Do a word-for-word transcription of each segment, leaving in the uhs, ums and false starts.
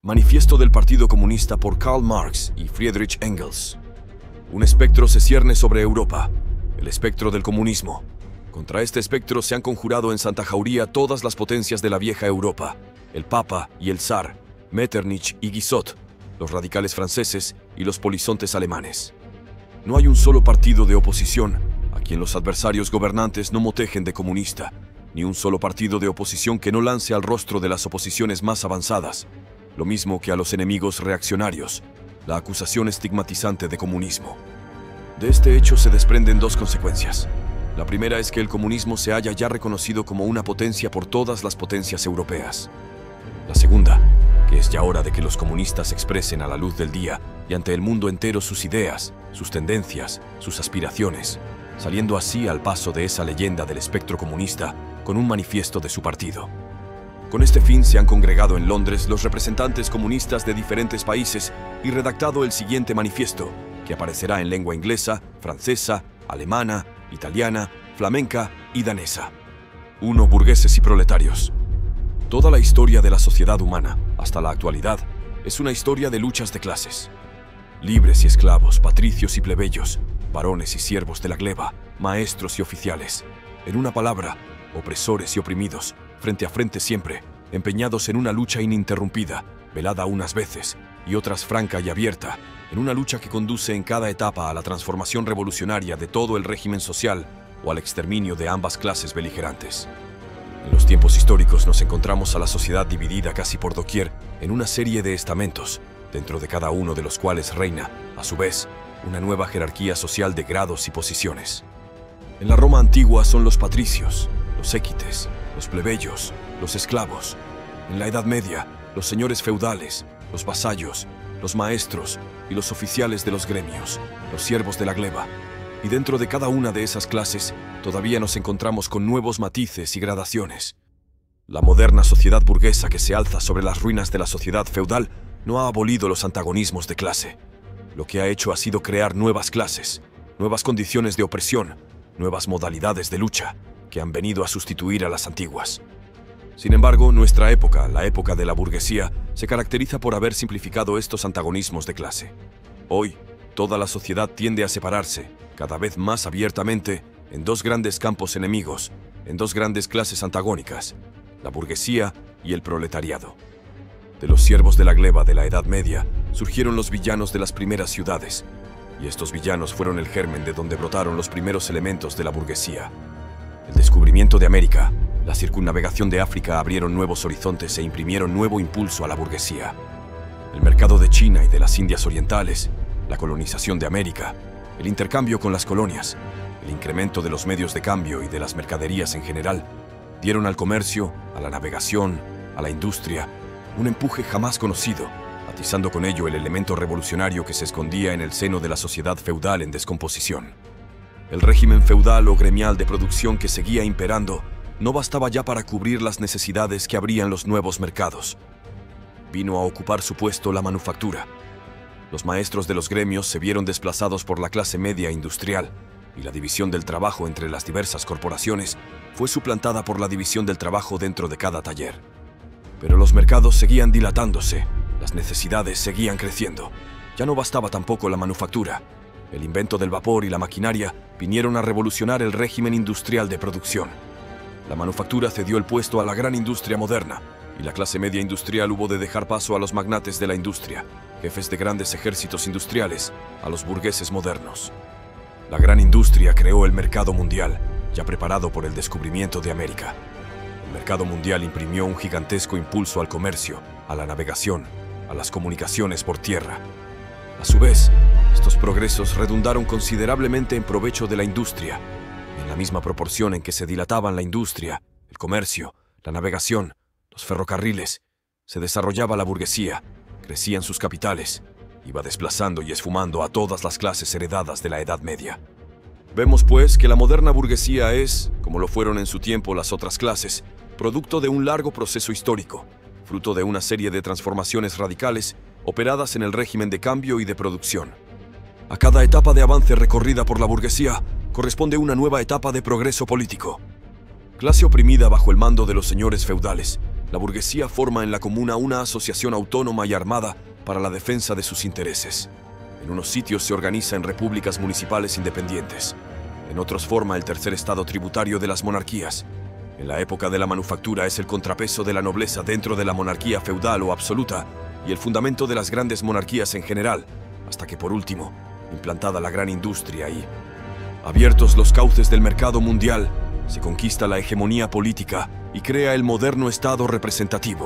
Manifiesto del Partido Comunista por Karl Marx y Friedrich Engels. Un espectro se cierne sobre Europa, el espectro del comunismo. Contra este espectro se han conjurado en Santa Jauría todas las potencias de la vieja Europa, el Papa y el Zar, Metternich y Guizot, los radicales franceses y los polizontes alemanes. No hay un solo partido de oposición a quien los adversarios gobernantes no motejen de comunista, ni un solo partido de oposición que no lance al rostro de las oposiciones más avanzadas, lo mismo que a los enemigos reaccionarios, la acusación estigmatizante de comunismo. De este hecho se desprenden dos consecuencias. La primera es que el comunismo se haya ya reconocido como una potencia por todas las potencias europeas. La segunda, que es ya hora de que los comunistas expresen a la luz del día y ante el mundo entero sus ideas, sus tendencias, sus aspiraciones, saliendo así al paso de esa leyenda del espectro comunista con un manifiesto de su partido. Con este fin se han congregado en Londres los representantes comunistas de diferentes países y redactado el siguiente manifiesto, que aparecerá en lengua inglesa, francesa, alemana, italiana, flamenca y danesa. uno. Burgueses y proletarios. Toda la historia de la sociedad humana, hasta la actualidad, es una historia de luchas de clases. Libres y esclavos, patricios y plebeyos, varones y siervos de la gleba, maestros y oficiales. En una palabra, opresores y oprimidos, frente a frente siempre, empeñados en una lucha ininterrumpida, velada unas veces y otras franca y abierta, en una lucha que conduce en cada etapa a la transformación revolucionaria de todo el régimen social o al exterminio de ambas clases beligerantes. En los tiempos históricos nos encontramos a la sociedad dividida casi por doquier en una serie de estamentos, dentro de cada uno de los cuales reina, a su vez, una nueva jerarquía social de grados y posiciones. En la Roma antigua son los patricios, los équites, los plebeyos, los esclavos. En la Edad Media, los señores feudales, los vasallos, los maestros y los oficiales de los gremios, los siervos de la gleba. Y dentro de cada una de esas clases, todavía nos encontramos con nuevos matices y gradaciones. La moderna sociedad burguesa que se alza sobre las ruinas de la sociedad feudal no ha abolido los antagonismos de clase. Lo que ha hecho ha sido crear nuevas clases, nuevas condiciones de opresión, nuevas modalidades de lucha, que han venido a sustituir a las antiguas. Sin embargo, nuestra época, la época de la burguesía, se caracteriza por haber simplificado estos antagonismos de clase. Hoy, toda la sociedad tiende a separarse, cada vez más abiertamente, en dos grandes campos enemigos, en dos grandes clases antagónicas, la burguesía y el proletariado. De los siervos de la gleba de la Edad Media surgieron los villanos de las primeras ciudades, y estos villanos fueron el germen de donde brotaron los primeros elementos de la burguesía. El descubrimiento de América, la circunnavegación de África abrieron nuevos horizontes e imprimieron nuevo impulso a la burguesía. El mercado de China y de las Indias Orientales, la colonización de América, el intercambio con las colonias, el incremento de los medios de cambio y de las mercaderías en general, dieron al comercio, a la navegación, a la industria, un empuje jamás conocido, atizando con ello el elemento revolucionario que se escondía en el seno de la sociedad feudal en descomposición. El régimen feudal o gremial de producción que seguía imperando no bastaba ya para cubrir las necesidades que abrían los nuevos mercados. Vino a ocupar su puesto la manufactura. Los maestros de los gremios se vieron desplazados por la clase media industrial, y la división del trabajo entre las diversas corporaciones fue suplantada por la división del trabajo dentro de cada taller. Pero los mercados seguían dilatándose, las necesidades seguían creciendo. Ya no bastaba tampoco la manufactura. El invento del vapor y la maquinaria vinieron a revolucionar el régimen industrial de producción. La manufactura cedió el puesto a la gran industria moderna, y la clase media industrial hubo de dejar paso a los magnates de la industria, jefes de grandes ejércitos industriales, a los burgueses modernos. La gran industria creó el mercado mundial, ya preparado por el descubrimiento de América. El mercado mundial imprimió un gigantesco impulso al comercio, a la navegación, a las comunicaciones por tierra. A su vez, estos progresos redundaron considerablemente en provecho de la industria. En la misma proporción en que se dilataban la industria, el comercio, la navegación, los ferrocarriles, se desarrollaba la burguesía, crecían sus capitales, iba desplazando y esfumando a todas las clases heredadas de la Edad Media. Vemos, pues, que la moderna burguesía es, como lo fueron en su tiempo las otras clases, producto de un largo proceso histórico, fruto de una serie de transformaciones radicales operadas en el régimen de cambio y de producción. A cada etapa de avance recorrida por la burguesía corresponde una nueva etapa de progreso político. Clase oprimida bajo el mando de los señores feudales, la burguesía forma en la comuna una asociación autónoma y armada para la defensa de sus intereses. En unos sitios se organiza en repúblicas municipales independientes. En otros forma el tercer estado tributario de las monarquías. En la época de la manufactura es el contrapeso de la nobleza dentro de la monarquía feudal o absoluta y el fundamento de las grandes monarquías en general, hasta que por último, implantada la gran industria y, abiertos los cauces del mercado mundial, se conquista la hegemonía política y crea el moderno Estado representativo.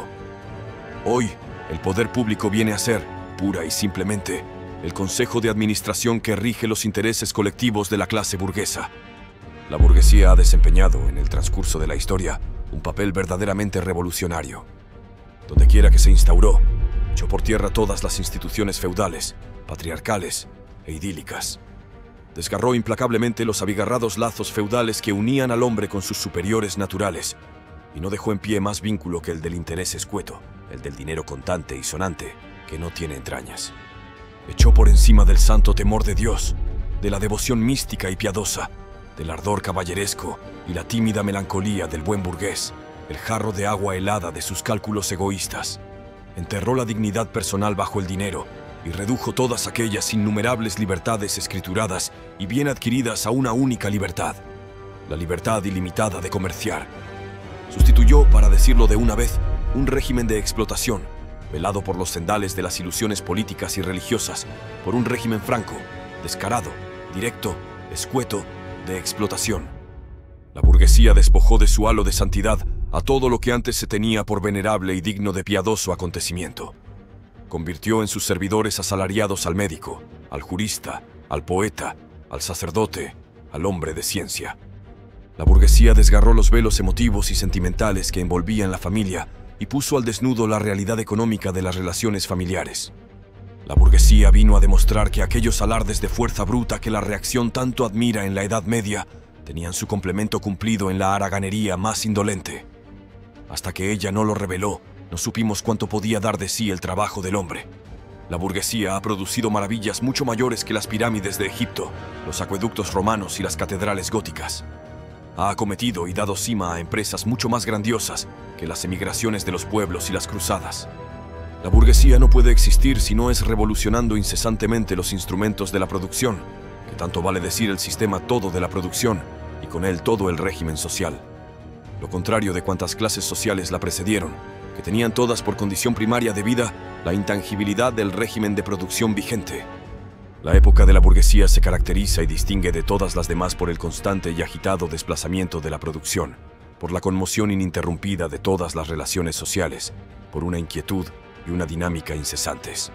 Hoy, el poder público viene a ser, pura y simplemente, el consejo de administración que rige los intereses colectivos de la clase burguesa. La burguesía ha desempeñado, en el transcurso de la historia, un papel verdaderamente revolucionario. Donde quiera que se instauró, echó por tierra todas las instituciones feudales, patriarcales e idílicas. Desgarró implacablemente los abigarrados lazos feudales que unían al hombre con sus superiores naturales, y no dejó en pie más vínculo que el del interés escueto, el del dinero contante y sonante, que no tiene entrañas. Echó por encima del santo temor de Dios, de la devoción mística y piadosa, del ardor caballeresco y la tímida melancolía del buen burgués, el jarro de agua helada de sus cálculos egoístas. Enterró la dignidad personal bajo el dinero y redujo todas aquellas innumerables libertades escrituradas y bien adquiridas a una única libertad, la libertad ilimitada de comerciar. Sustituyó, para decirlo de una vez, un régimen de explotación, velado por los cendales de las ilusiones políticas y religiosas, por un régimen franco, descarado, directo, escueto, de explotación. La burguesía despojó de su halo de santidad a todo lo que antes se tenía por venerable y digno de piadoso acontecimiento. Convirtió en sus servidores asalariados al médico, al jurista, al poeta, al sacerdote, al hombre de ciencia. La burguesía desgarró los velos emotivos y sentimentales que envolvían la familia y puso al desnudo la realidad económica de las relaciones familiares. La burguesía vino a demostrar que aquellos alardes de fuerza bruta que la reacción tanto admira en la Edad Media tenían su complemento cumplido en la haraganería más indolente. Hasta que ella no lo reveló, no supimos cuánto podía dar de sí el trabajo del hombre. La burguesía ha producido maravillas mucho mayores que las pirámides de Egipto, los acueductos romanos y las catedrales góticas. Ha acometido y dado cima a empresas mucho más grandiosas que las emigraciones de los pueblos y las cruzadas. La burguesía no puede existir si no es revolucionando incesantemente los instrumentos de la producción, que tanto vale decir el sistema todo de la producción, y con él todo el régimen social. Lo contrario de cuantas clases sociales la precedieron, que tenían todas por condición primaria de vida la intangibilidad del régimen de producción vigente. La época de la burguesía se caracteriza y distingue de todas las demás por el constante y agitado desplazamiento de la producción, por la conmoción ininterrumpida de todas las relaciones sociales, por una inquietud y una dinámica incesantes.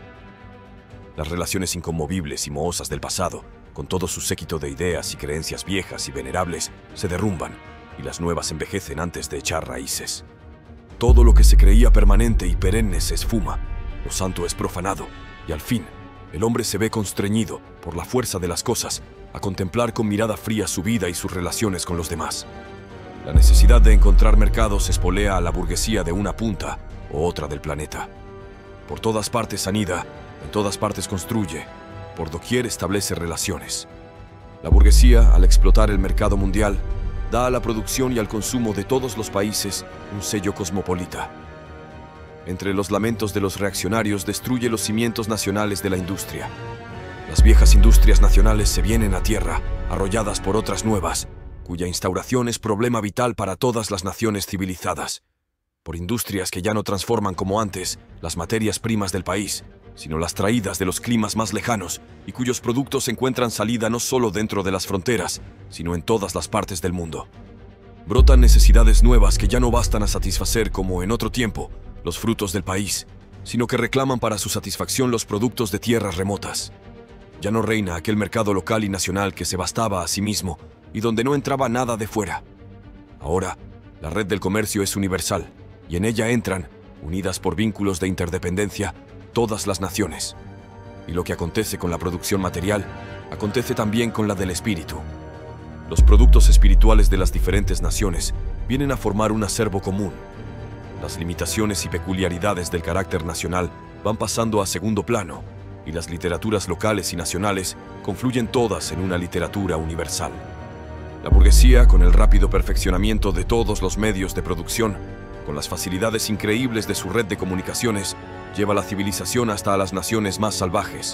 Las relaciones inconmovibles y mohosas del pasado, con todo su séquito de ideas y creencias viejas y venerables, se derrumban, y las nuevas envejecen antes de echar raíces. Todo lo que se creía permanente y perenne se esfuma, lo santo es profanado, y al fin, el hombre se ve constreñido, por la fuerza de las cosas, a contemplar con mirada fría su vida y sus relaciones con los demás. La necesidad de encontrar mercados espolea a la burguesía de una punta o otra del planeta. Por todas partes anida, en todas partes construye, por doquier establece relaciones. La burguesía, al explotar el mercado mundial, da a la producción y al consumo de todos los países un sello cosmopolita. Entre los lamentos de los reaccionarios destruye los cimientos nacionales de la industria. Las viejas industrias nacionales se vienen a tierra, arrolladas por otras nuevas, cuya instauración es problema vital para todas las naciones civilizadas. Por industrias que ya no transforman como antes las materias primas del país, sino las traídas de los climas más lejanos y cuyos productos encuentran salida no solo dentro de las fronteras, sino en todas las partes del mundo. Brotan necesidades nuevas que ya no bastan a satisfacer como en otro tiempo los frutos del país, sino que reclaman para su satisfacción los productos de tierras remotas. Ya no reina aquel mercado local y nacional que se bastaba a sí mismo y donde no entraba nada de fuera. Ahora, la red del comercio es universal, y en ella entran, unidas por vínculos de interdependencia, todas las naciones. Y lo que acontece con la producción material, acontece también con la del espíritu. Los productos espirituales de las diferentes naciones vienen a formar un acervo común. Las limitaciones y peculiaridades del carácter nacional van pasando a segundo plano, y las literaturas locales y nacionales confluyen todas en una literatura universal. La burguesía, con el rápido perfeccionamiento de todos los medios de producción, con las facilidades increíbles de su red de comunicaciones, lleva la civilización hasta a las naciones más salvajes.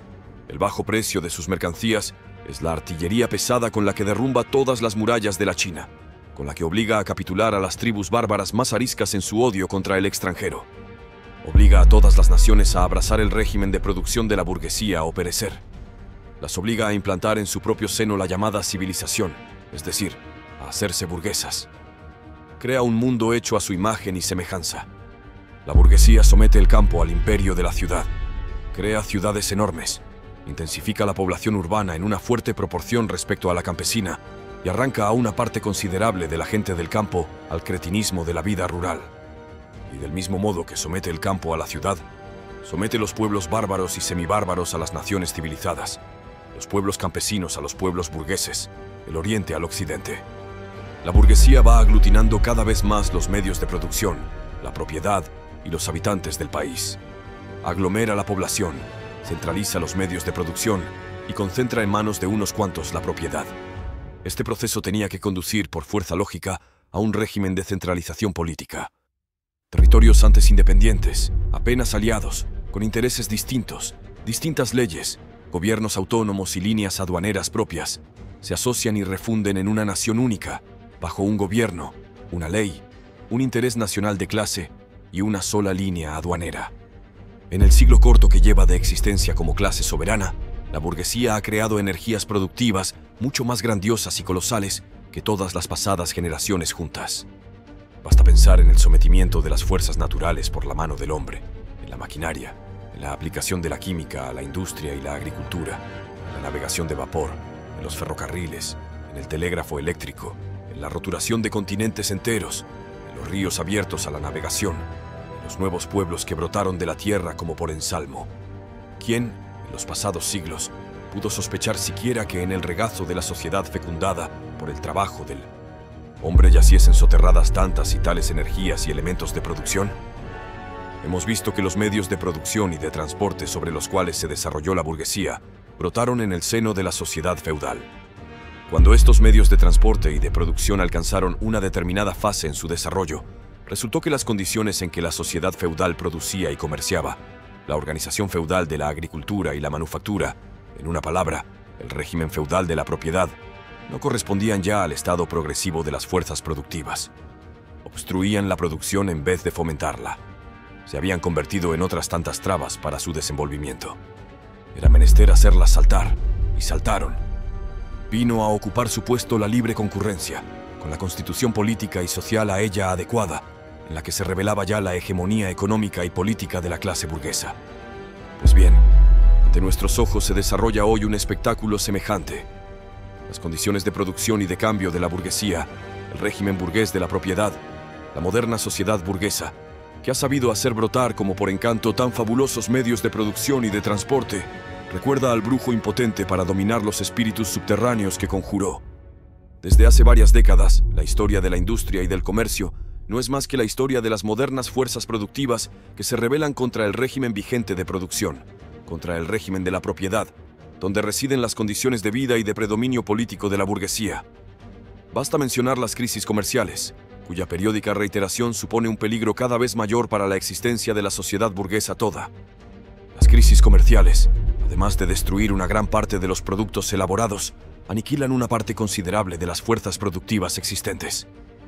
El bajo precio de sus mercancías es la artillería pesada con la que derrumba todas las murallas de la China, con la que obliga a capitular a las tribus bárbaras más ariscas en su odio contra el extranjero. Obliga a todas las naciones a abrazar el régimen de producción de la burguesía o perecer. Las obliga a implantar en su propio seno la llamada civilización, es decir, a hacerse burguesas. Crea un mundo hecho a su imagen y semejanza. La burguesía somete el campo al imperio de la ciudad. Crea ciudades enormes, intensifica la población urbana en una fuerte proporción respecto a la campesina y arranca a una parte considerable de la gente del campo al cretinismo de la vida rural. Y del mismo modo que somete el campo a la ciudad, somete los pueblos bárbaros y semibárbaros a las naciones civilizadas, los pueblos campesinos a los pueblos burgueses, el oriente al occidente. La burguesía va aglutinando cada vez más los medios de producción, la propiedad y los habitantes del país. Aglomera la población, centraliza los medios de producción y concentra en manos de unos cuantos la propiedad. Este proceso tenía que conducir, por fuerza lógica, a un régimen de centralización política. Territorios antes independientes, apenas aliados, con intereses distintos, distintas leyes, gobiernos autónomos y líneas aduaneras propias, se asocian y refunden en una nación única, bajo un gobierno, una ley, un interés nacional de clase y una sola línea aduanera. En el siglo corto que lleva de existencia como clase soberana, la burguesía ha creado energías productivas mucho más grandiosas y colosales que todas las pasadas generaciones juntas. Basta pensar en el sometimiento de las fuerzas naturales por la mano del hombre, en la maquinaria, en la aplicación de la química a la industria y la agricultura, en la navegación de vapor, en los ferrocarriles, en el telégrafo eléctrico, en la roturación de continentes enteros, en los ríos abiertos a la navegación, en los nuevos pueblos que brotaron de la tierra como por ensalmo. ¿Quién, en los pasados siglos, pudo sospechar siquiera que en el regazo de la sociedad fecundada por el trabajo del hombre yaciesen soterradas tantas y tales energías y elementos de producción? Hemos visto que los medios de producción y de transporte sobre los cuales se desarrolló la burguesía brotaron en el seno de la sociedad feudal. Cuando estos medios de transporte y de producción alcanzaron una determinada fase en su desarrollo, resultó que las condiciones en que la sociedad feudal producía y comerciaba, la organización feudal de la agricultura y la manufactura, en una palabra, el régimen feudal de la propiedad, no correspondían ya al estado progresivo de las fuerzas productivas. Obstruían la producción en vez de fomentarla. Se habían convertido en otras tantas trabas para su desenvolvimiento. Era menester hacerlas saltar, y saltaron. Vino a ocupar su puesto la libre concurrencia, con la constitución política y social a ella adecuada, en la que se revelaba ya la hegemonía económica y política de la clase burguesa. Pues bien, ante nuestros ojos se desarrolla hoy un espectáculo semejante. Las condiciones de producción y de cambio de la burguesía, el régimen burgués de la propiedad, la moderna sociedad burguesa, que ha sabido hacer brotar como por encanto tan fabulosos medios de producción y de transporte, recuerda al brujo impotente para dominar los espíritus subterráneos que conjuró. Desde hace varias décadas, la historia de la industria y del comercio no es más que la historia de las modernas fuerzas productivas que se rebelan contra el régimen vigente de producción, contra el régimen de la propiedad, donde residen las condiciones de vida y de predominio político de la burguesía. Basta mencionar las crisis comerciales, cuya periódica reiteración supone un peligro cada vez mayor para la existencia de la sociedad burguesa toda. Las crisis comerciales, además de destruir una gran parte de los productos elaborados, aniquilan una parte considerable de las fuerzas productivas existentes.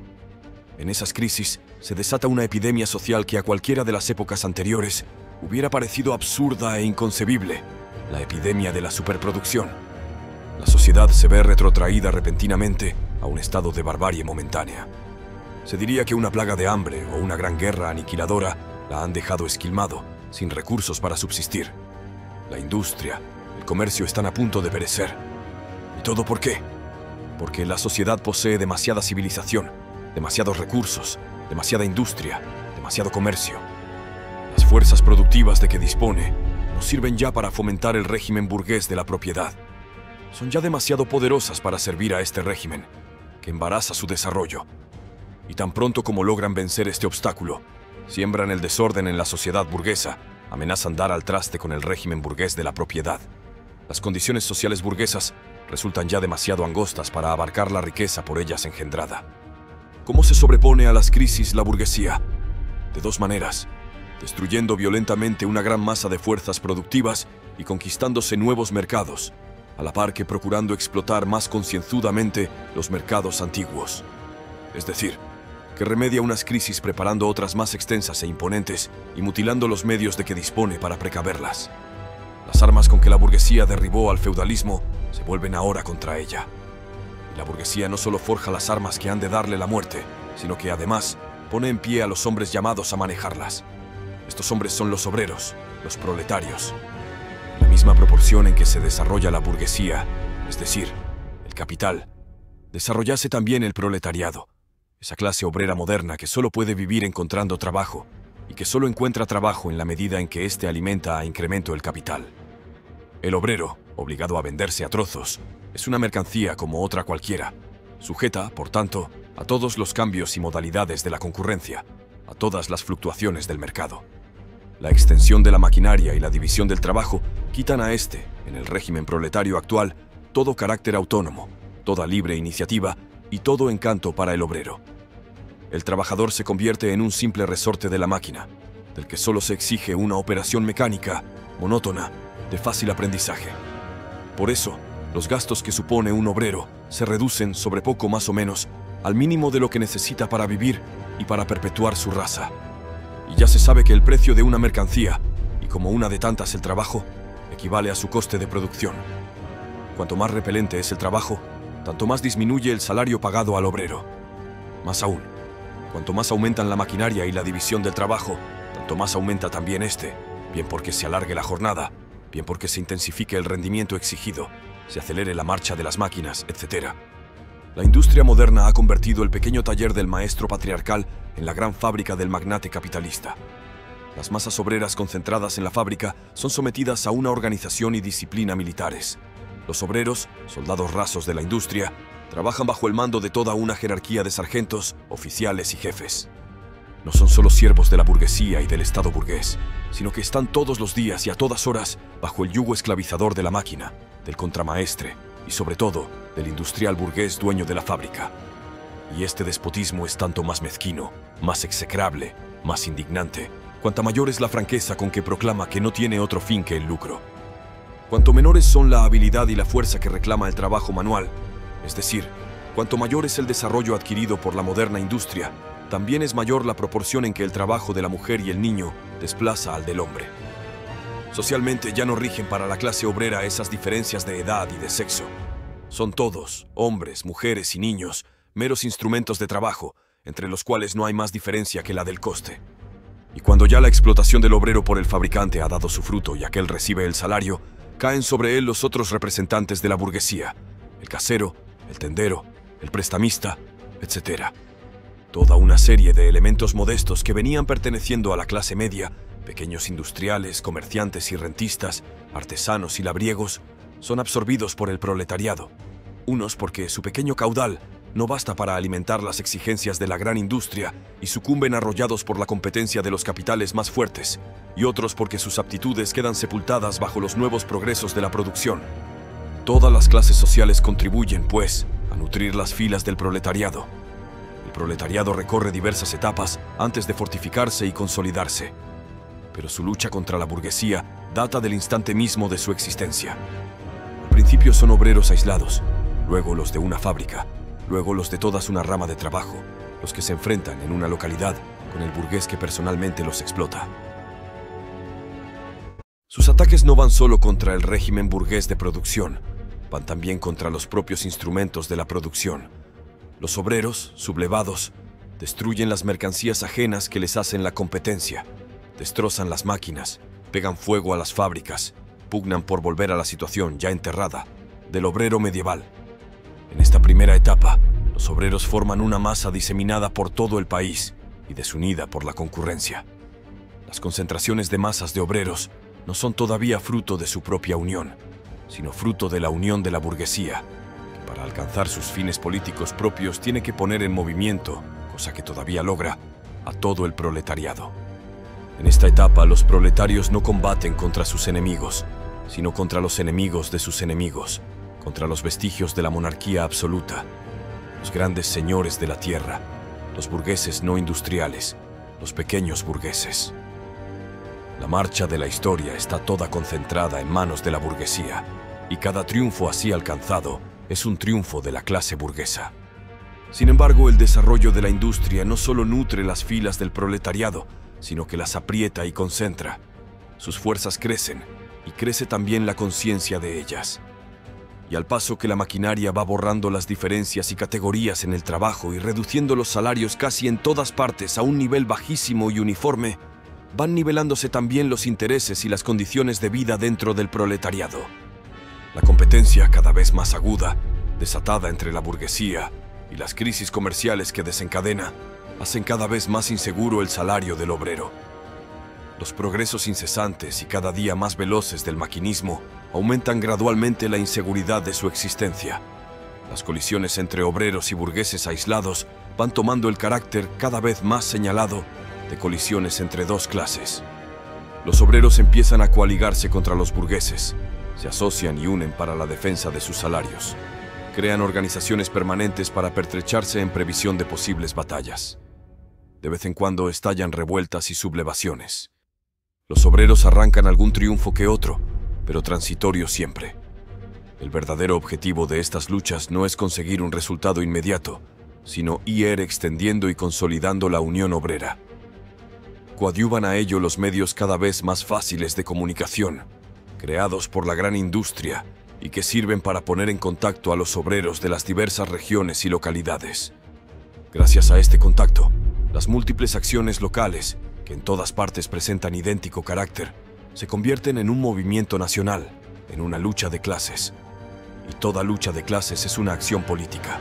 En esas crisis se desata una epidemia social que a cualquiera de las épocas anteriores hubiera parecido absurda e inconcebible, la epidemia de la superproducción. La sociedad se ve retrotraída repentinamente a un estado de barbarie momentánea. Se diría que una plaga de hambre o una gran guerra aniquiladora la han dejado esquilmado, sin recursos para subsistir. La industria, el comercio están a punto de perecer. ¿Y todo por qué? Porque la sociedad posee demasiada civilización, demasiados recursos, demasiada industria, demasiado comercio. Las fuerzas productivas de que dispone no sirven ya para fomentar el régimen burgués de la propiedad. Son ya demasiado poderosas para servir a este régimen, que embaraza su desarrollo. Y tan pronto como logran vencer este obstáculo, siembran el desorden en la sociedad burguesa, amenazan dar al traste con el régimen burgués de la propiedad. Las condiciones sociales burguesas resultan ya demasiado angostas para abarcar la riqueza por ellas engendrada. ¿Cómo se sobrepone a las crisis la burguesía? De dos maneras: destruyendo violentamente una gran masa de fuerzas productivas y conquistándose nuevos mercados, a la par que procurando explotar más concienzudamente los mercados antiguos. Es decir, que remedia unas crisis preparando otras más extensas e imponentes y mutilando los medios de que dispone para precaverlas. Las armas con que la burguesía derribó al feudalismo se vuelven ahora contra ella. Y la burguesía no solo forja las armas que han de darle la muerte, sino que además pone en pie a los hombres llamados a manejarlas. Estos hombres son los obreros, los proletarios. En la misma proporción en que se desarrolla la burguesía, es decir, el capital, desarrollase también el proletariado, esa clase obrera moderna que solo puede vivir encontrando trabajo y que solo encuentra trabajo en la medida en que éste alimenta a incremento el capital. El obrero, obligado a venderse a trozos, es una mercancía como otra cualquiera, sujeta, por tanto, a todos los cambios y modalidades de la concurrencia, a todas las fluctuaciones del mercado. La extensión de la maquinaria y la división del trabajo quitan a este, en el régimen proletario actual, todo carácter autónomo, toda libre iniciativa y todo encanto para el obrero. El trabajador se convierte en un simple resorte de la máquina, del que solo se exige una operación mecánica, monótona, de fácil aprendizaje. Por eso, los gastos que supone un obrero se reducen sobre poco más o menos al mínimo de lo que necesita para vivir y para perpetuar su raza. Y ya se sabe que el precio de una mercancía, y como una de tantas el trabajo, equivale a su coste de producción. Cuanto más repelente es el trabajo, tanto más disminuye el salario pagado al obrero. Más aún, cuanto más aumentan la maquinaria y la división del trabajo, tanto más aumenta también este, bien porque se alargue la jornada, bien porque se intensifique el rendimiento exigido, se acelere la marcha de las máquinas, etcétera. La industria moderna ha convertido el pequeño taller del maestro patriarcal en la gran fábrica del magnate capitalista. Las masas obreras concentradas en la fábrica son sometidas a una organización y disciplina militares. Los obreros, soldados rasos de la industria, trabajan bajo el mando de toda una jerarquía de sargentos, oficiales y jefes. No son solo siervos de la burguesía y del Estado burgués, sino que están todos los días y a todas horas bajo el yugo esclavizador de la máquina, del contramaestre y, sobre todo, del industrial burgués dueño de la fábrica. Y este despotismo es tanto más mezquino, más execrable, más indignante, cuanta mayor es la franqueza con que proclama que no tiene otro fin que el lucro. Cuanto menores son la habilidad y la fuerza que reclama el trabajo manual, es decir, cuanto mayor es el desarrollo adquirido por la moderna industria, también es mayor la proporción en que el trabajo de la mujer y el niño desplaza al del hombre. Socialmente ya no rigen para la clase obrera esas diferencias de edad y de sexo. Son todos, hombres, mujeres y niños, meros instrumentos de trabajo, entre los cuales no hay más diferencia que la del coste. Y cuando ya la explotación del obrero por el fabricante ha dado su fruto y aquel recibe el salario, caen sobre él los otros representantes de la burguesía, el casero, el tendero, el prestamista, etcétera. Toda una serie de elementos modestos que venían perteneciendo a la clase media, pequeños industriales, comerciantes y rentistas, artesanos y labriegos, son absorbidos por el proletariado. Unos porque su pequeño caudal no basta para alimentar las exigencias de la gran industria y sucumben arrollados por la competencia de los capitales más fuertes, y otros porque sus aptitudes quedan sepultadas bajo los nuevos progresos de la producción. Todas las clases sociales contribuyen, pues, a nutrir las filas del proletariado. El proletariado recorre diversas etapas antes de fortificarse y consolidarse, pero su lucha contra la burguesía data del instante mismo de su existencia. Al principio son obreros aislados, luego los de una fábrica, luego los de toda una rama de trabajo, los que se enfrentan en una localidad con el burgués que personalmente los explota. Sus ataques no van solo contra el régimen burgués de producción, van también contra los propios instrumentos de la producción. Los obreros, sublevados, destruyen las mercancías ajenas que les hacen la competencia, destrozan las máquinas, pegan fuego a las fábricas, pugnan por volver a la situación ya enterrada del obrero medieval. En esta primera etapa, los obreros forman una masa diseminada por todo el país y desunida por la concurrencia. Las concentraciones de masas de obreros no son todavía fruto de su propia unión, sino fruto de la unión de la burguesía, que para alcanzar sus fines políticos propios tiene que poner en movimiento, cosa que todavía logra, a todo el proletariado. En esta etapa, los proletarios no combaten contra sus enemigos, sino contra los enemigos de sus enemigos, contra los vestigios de la monarquía absoluta, los grandes señores de la tierra, los burgueses no industriales, los pequeños burgueses. La marcha de la historia está toda concentrada en manos de la burguesía, y cada triunfo así alcanzado es un triunfo de la clase burguesa. Sin embargo, el desarrollo de la industria no solo nutre las filas del proletariado, sino que las aprieta y concentra. Sus fuerzas crecen, y crece también la conciencia de ellas. Y al paso que la maquinaria va borrando las diferencias y categorías en el trabajo y reduciendo los salarios casi en todas partes a un nivel bajísimo y uniforme, van nivelándose también los intereses y las condiciones de vida dentro del proletariado. La competencia cada vez más aguda, desatada entre la burguesía, y las crisis comerciales que desencadena, hacen cada vez más inseguro el salario del obrero. Los progresos incesantes y cada día más veloces del maquinismo aumentan gradualmente la inseguridad de su existencia. Las colisiones entre obreros y burgueses aislados van tomando el carácter cada vez más señalado de colisiones entre dos clases. Los obreros empiezan a coaligarse contra los burgueses, se asocian y unen para la defensa de sus salarios. Crean organizaciones permanentes para pertrecharse en previsión de posibles batallas. De vez en cuando estallan revueltas y sublevaciones. Los obreros arrancan algún triunfo que otro, pero transitorio siempre. El verdadero objetivo de estas luchas no es conseguir un resultado inmediato, sino ir extendiendo y consolidando la unión obrera. Coadyuvan a ello los medios cada vez más fáciles de comunicación, creados por la gran industria y que sirven para poner en contacto a los obreros de las diversas regiones y localidades. Gracias a este contacto, las múltiples acciones locales, que en todas partes presentan idéntico carácter, se convierten en un movimiento nacional, en una lucha de clases. Y toda lucha de clases es una acción política.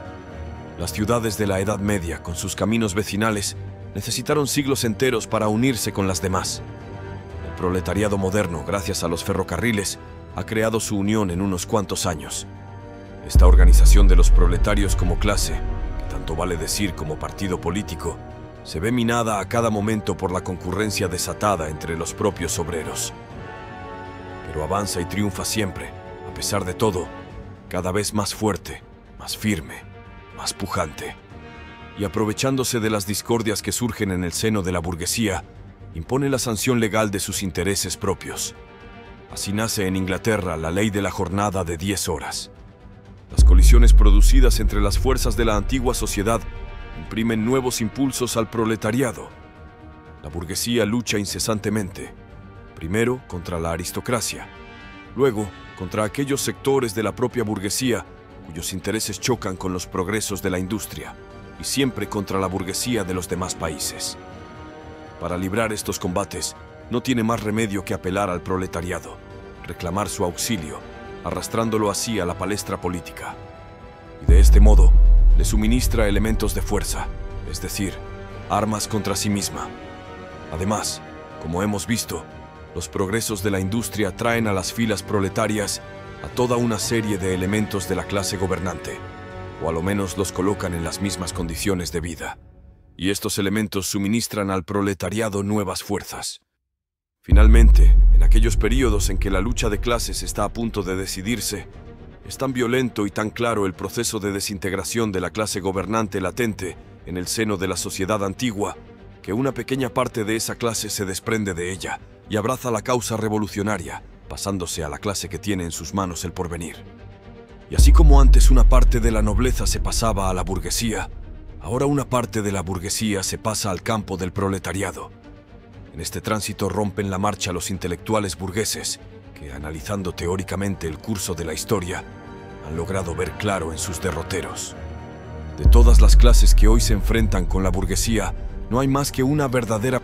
Las ciudades de la Edad Media, con sus caminos vecinales, necesitaron siglos enteros para unirse con las demás. El proletariado moderno, gracias a los ferrocarriles, ha creado su unión en unos cuantos años. Esta organización de los proletarios como clase, que tanto vale decir como partido político, se ve minada a cada momento por la concurrencia desatada entre los propios obreros. Pero avanza y triunfa siempre, a pesar de todo, cada vez más fuerte, más firme, más pujante. Y aprovechándose de las discordias que surgen en el seno de la burguesía, impone la sanción legal de sus intereses propios. Así nace en Inglaterra la ley de la jornada de diez horas. Las colisiones producidas entre las fuerzas de la antigua sociedad imprimen nuevos impulsos al proletariado. La burguesía lucha incesantemente, primero contra la aristocracia, luego contra aquellos sectores de la propia burguesía cuyos intereses chocan con los progresos de la industria, y siempre contra la burguesía de los demás países. Para librar estos combates, no tiene más remedio que apelar al proletariado, reclamar su auxilio, arrastrándolo así a la palestra política. Y de este modo, le suministra elementos de fuerza, es decir, armas contra sí misma. Además, como hemos visto, los progresos de la industria traen a las filas proletarias a toda una serie de elementos de la clase gobernante, o a lo menos los colocan en las mismas condiciones de vida. Y estos elementos suministran al proletariado nuevas fuerzas. Finalmente, en aquellos periodos en que la lucha de clases está a punto de decidirse, es tan violento y tan claro el proceso de desintegración de la clase gobernante latente en el seno de la sociedad antigua, que una pequeña parte de esa clase se desprende de ella y abraza la causa revolucionaria, pasándose a la clase que tiene en sus manos el porvenir. Y así como antes una parte de la nobleza se pasaba a la burguesía, ahora una parte de la burguesía se pasa al campo del proletariado. En este tránsito rompen la marcha los intelectuales burgueses, que, analizando teóricamente el curso de la historia, han logrado ver claro en sus derroteros. De todas las clases que hoy se enfrentan con la burguesía, no hay más que una verdadera...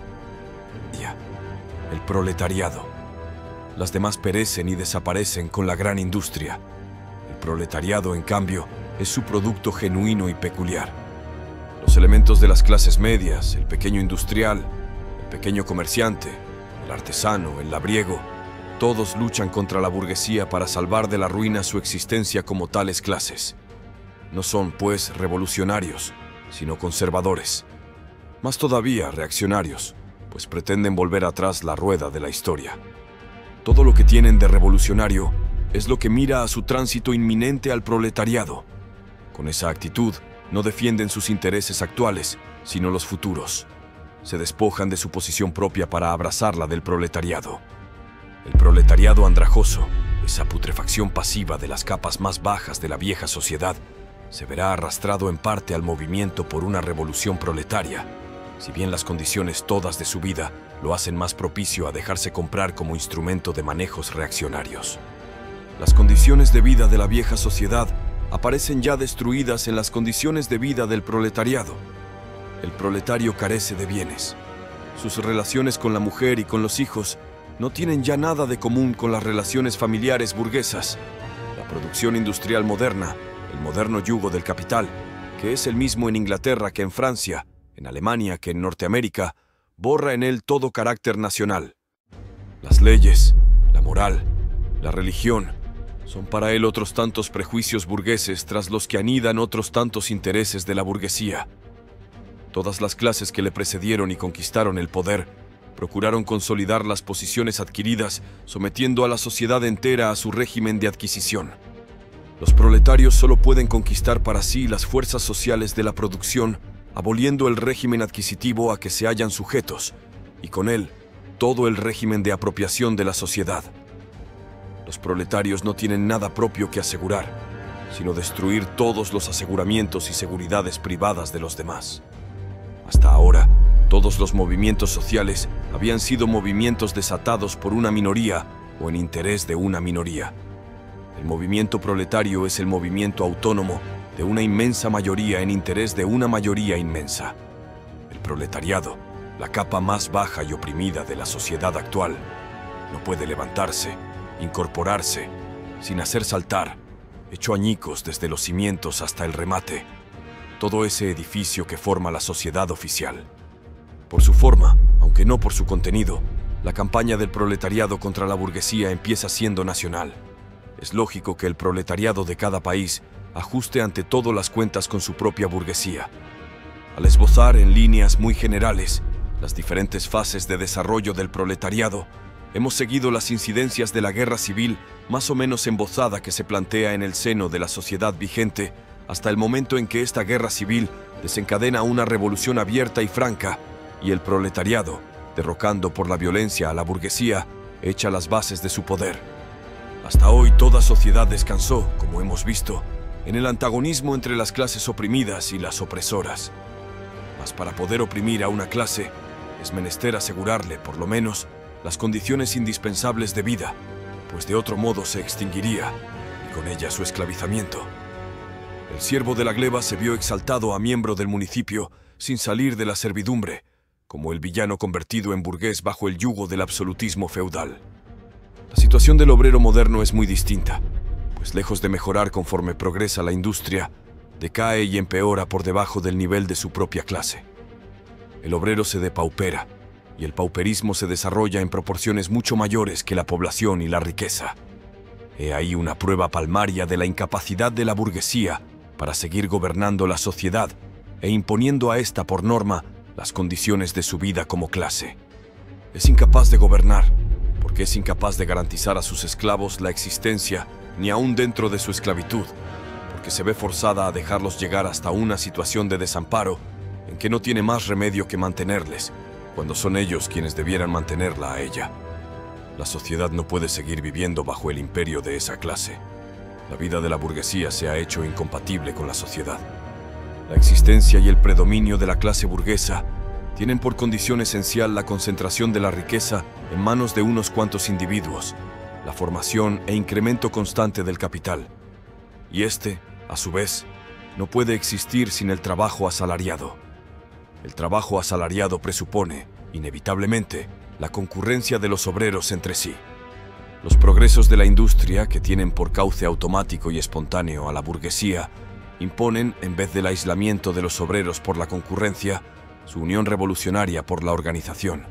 el proletariado. Las demás perecen y desaparecen con la gran industria. El proletariado, en cambio, es su producto genuino y peculiar. Los elementos de las clases medias, el pequeño industrial, el pequeño comerciante, el artesano, el labriego, todos luchan contra la burguesía para salvar de la ruina su existencia como tales clases. No son, pues, revolucionarios, sino conservadores. Más todavía, reaccionarios, pues pretenden volver atrás la rueda de la historia. Todo lo que tienen de revolucionario es lo que mira a su tránsito inminente al proletariado. Con esa actitud, No defienden sus intereses actuales, sino los futuros. Se despojan de su posición propia para abrazar la del proletariado. El proletariado andrajoso, esa putrefacción pasiva de las capas más bajas de la vieja sociedad, se verá arrastrado en parte al movimiento por una revolución proletaria, si bien las condiciones todas de su vida lo hacen más propicio a dejarse comprar como instrumento de manejos reaccionarios. Las condiciones de vida de la vieja sociedad aparecen ya destruidas en las condiciones de vida del proletariado. El proletario carece de bienes. Sus relaciones con la mujer y con los hijos no tienen ya nada de común con las relaciones familiares burguesas. La producción industrial moderna, el moderno yugo del capital, que es el mismo en Inglaterra que en Francia, en Alemania que en Norteamérica, borra en él todo carácter nacional. Las leyes, la moral, la religión, son para él otros tantos prejuicios burgueses tras los que anidan otros tantos intereses de la burguesía. Todas las clases que le precedieron y conquistaron el poder procuraron consolidar las posiciones adquiridas, sometiendo a la sociedad entera a su régimen de adquisición. Los proletarios solo pueden conquistar para sí las fuerzas sociales de la producción, aboliendo el régimen adquisitivo a que se hallan sujetos, y con él, todo el régimen de apropiación de la sociedad. Los proletarios no tienen nada propio que asegurar, sino destruir todos los aseguramientos y seguridades privadas de los demás. Hasta ahora, todos los movimientos sociales habían sido movimientos desatados por una minoría o en interés de una minoría. El movimiento proletario es el movimiento autónomo de una inmensa mayoría en interés de una mayoría inmensa. El proletariado, la capa más baja y oprimida de la sociedad actual, no puede levantarse, incorporarse, sin hacer saltar, hecho añicos desde los cimientos hasta el remate, todo ese edificio que forma la sociedad oficial. Por su forma, aunque no por su contenido, la campaña del proletariado contra la burguesía empieza siendo nacional. Es lógico que el proletariado de cada país ajuste ante todo las cuentas con su propia burguesía. Al esbozar en líneas muy generales las diferentes fases de desarrollo del proletariado, hemos seguido las incidencias de la guerra civil más o menos embozada que se plantea en el seno de la sociedad vigente, hasta el momento en que esta guerra civil desencadena una revolución abierta y franca, y el proletariado, derrocando por la violencia a la burguesía, echa las bases de su poder. Hasta hoy toda sociedad descansó, como hemos visto, en el antagonismo entre las clases oprimidas y las opresoras. Mas para poder oprimir a una clase, es menester asegurarle, por lo menos, las condiciones indispensables de vida, pues de otro modo se extinguiría, y con ella su esclavizamiento. El siervo de la gleba se vio exaltado a miembro del municipio sin salir de la servidumbre, como el villano convertido en burgués bajo el yugo del absolutismo feudal. La situación del obrero moderno es muy distinta, pues lejos de mejorar conforme progresa la industria, decae y empeora por debajo del nivel de su propia clase. El obrero se depaupera, y el pauperismo se desarrolla en proporciones mucho mayores que la población y la riqueza. He ahí una prueba palmaria de la incapacidad de la burguesía para seguir gobernando la sociedad e imponiendo a ésta por norma las condiciones de su vida como clase. Es incapaz de gobernar, porque es incapaz de garantizar a sus esclavos la existencia ni aún dentro de su esclavitud, porque se ve forzada a dejarlos llegar hasta una situación de desamparo en que no tiene más remedio que mantenerles, cuando son ellos quienes debieran mantenerla a ella. La sociedad no puede seguir viviendo bajo el imperio de esa clase. La vida de la burguesía se ha hecho incompatible con la sociedad. La existencia y el predominio de la clase burguesa tienen por condición esencial la concentración de la riqueza en manos de unos cuantos individuos, la formación e incremento constante del capital. Y este, a su vez, no puede existir sin el trabajo asalariado. El trabajo asalariado presupone, inevitablemente, la concurrencia de los obreros entre sí. Los progresos de la industria, que tienen por cauce automático y espontáneo a la burguesía, imponen, en vez del aislamiento de los obreros por la concurrencia, su unión revolucionaria por la organización.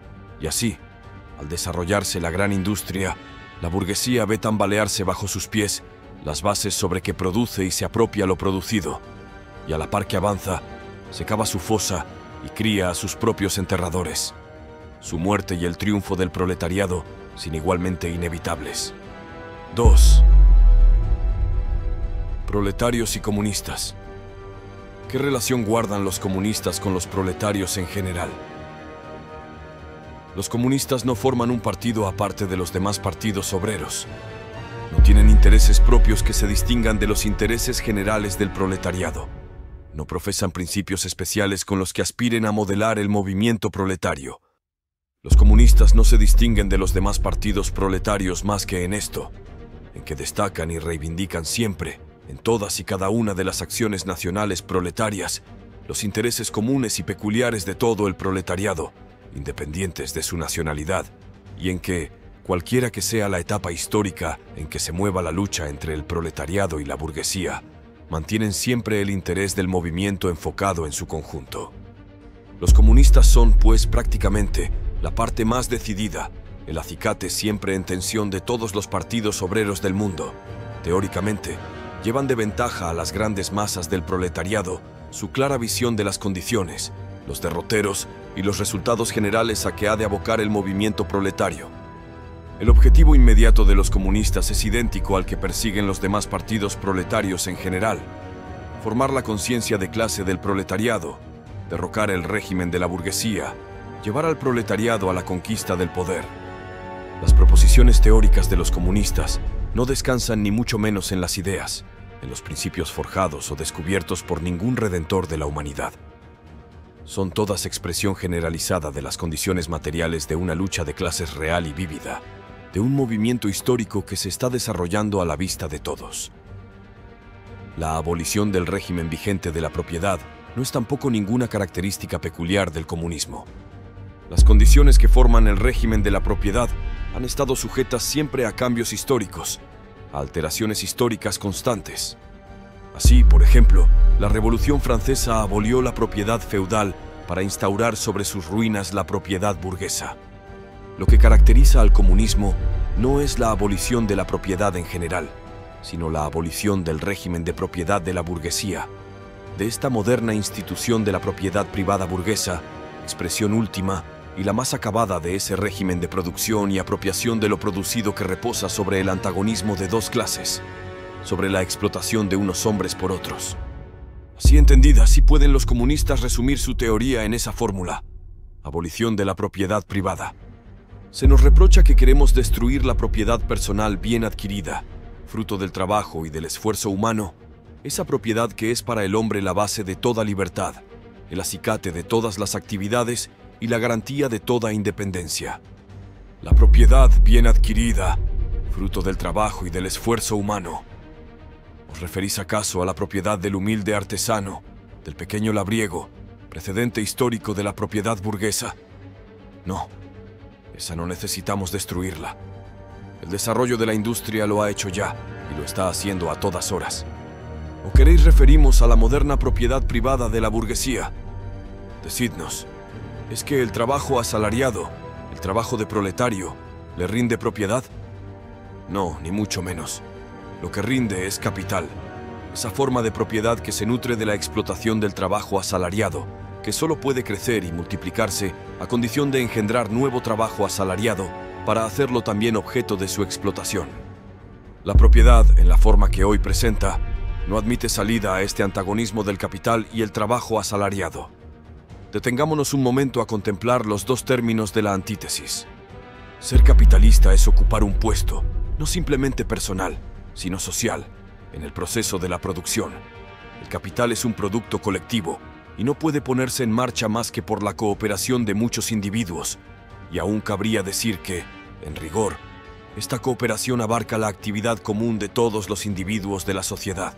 Y así, al desarrollarse la gran industria, la burguesía ve tambalearse bajo sus pies las bases sobre que produce y se apropia lo producido, y a la par que avanza, se cava su fosa y cría a sus propios enterradores. Su muerte y el triunfo del proletariado sin igualmente inevitables. dos. Proletarios y comunistas. ¿Qué relación guardan los comunistas con los proletarios en general? Los comunistas no forman un partido aparte de los demás partidos obreros. No tienen intereses propios que se distingan de los intereses generales del proletariado. No profesan principios especiales con los que aspiren a modelar el movimiento proletario. Los comunistas no se distinguen de los demás partidos proletarios más que en esto, en que destacan y reivindican siempre, en todas y cada una de las acciones nacionales proletarias, los intereses comunes y peculiares de todo el proletariado, independientes de su nacionalidad, y en que, cualquiera que sea la etapa histórica en que se mueva la lucha entre el proletariado y la burguesía, mantienen siempre el interés del movimiento enfocado en su conjunto. Los comunistas son, pues, prácticamente la parte más decidida, el acicate siempre en tensión de todos los partidos obreros del mundo. Teóricamente, llevan de ventaja a las grandes masas del proletariado su clara visión de las condiciones, los derroteros y los resultados generales a que ha de abocar el movimiento proletario. El objetivo inmediato de los comunistas es idéntico al que persiguen los demás partidos proletarios en general: formar la conciencia de clase del proletariado, derrocar el régimen de la burguesía, llevar al proletariado a la conquista del poder. Las proposiciones teóricas de los comunistas no descansan ni mucho menos en las ideas, en los principios forjados o descubiertos por ningún redentor de la humanidad. Son todas expresión generalizada de las condiciones materiales de una lucha de clases real y vívida, de un movimiento histórico que se está desarrollando a la vista de todos. La abolición del régimen vigente de la propiedad no es tampoco ninguna característica peculiar del comunismo. Las condiciones que forman el régimen de la propiedad han estado sujetas siempre a cambios históricos, a alteraciones históricas constantes. Así, por ejemplo, la Revolución Francesa abolió la propiedad feudal para instaurar sobre sus ruinas la propiedad burguesa. Lo que caracteriza al comunismo no es la abolición de la propiedad en general, sino la abolición del régimen de propiedad de la burguesía, de esta moderna institución de la propiedad privada burguesa, expresión última y la más acabada de ese régimen de producción y apropiación de lo producido que reposa sobre el antagonismo de dos clases, sobre la explotación de unos hombres por otros. Así entendida, sí pueden los comunistas resumir su teoría en esa fórmula: abolición de la propiedad privada. Se nos reprocha que queremos destruir la propiedad personal bien adquirida, fruto del trabajo y del esfuerzo humano, esa propiedad que es para el hombre la base de toda libertad, el acicate de todas las actividades y la garantía de toda independencia. La propiedad bien adquirida, fruto del trabajo y del esfuerzo humano. ¿Os referís acaso a la propiedad del humilde artesano, del pequeño labriego, precedente histórico de la propiedad burguesa? No. Esa no necesitamos destruirla. El desarrollo de la industria lo ha hecho ya, y lo está haciendo a todas horas. ¿O queréis referimos a la moderna propiedad privada de la burguesía? Decidnos, ¿es que el trabajo asalariado, el trabajo de proletario, le rinde propiedad? No, ni mucho menos. Lo que rinde es capital, esa forma de propiedad que se nutre de la explotación del trabajo asalariado, que solo puede crecer y multiplicarse a condición de engendrar nuevo trabajo asalariado para hacerlo también objeto de su explotación. La propiedad, en la forma que hoy presenta, no admite salida a este antagonismo del capital y el trabajo asalariado. Detengámonos un momento a contemplar los dos términos de la antítesis. Ser capitalista es ocupar un puesto, no simplemente personal, sino social, en el proceso de la producción. El capital es un producto colectivo, y no puede ponerse en marcha más que por la cooperación de muchos individuos, y aún cabría decir que, en rigor, esta cooperación abarca la actividad común de todos los individuos de la sociedad.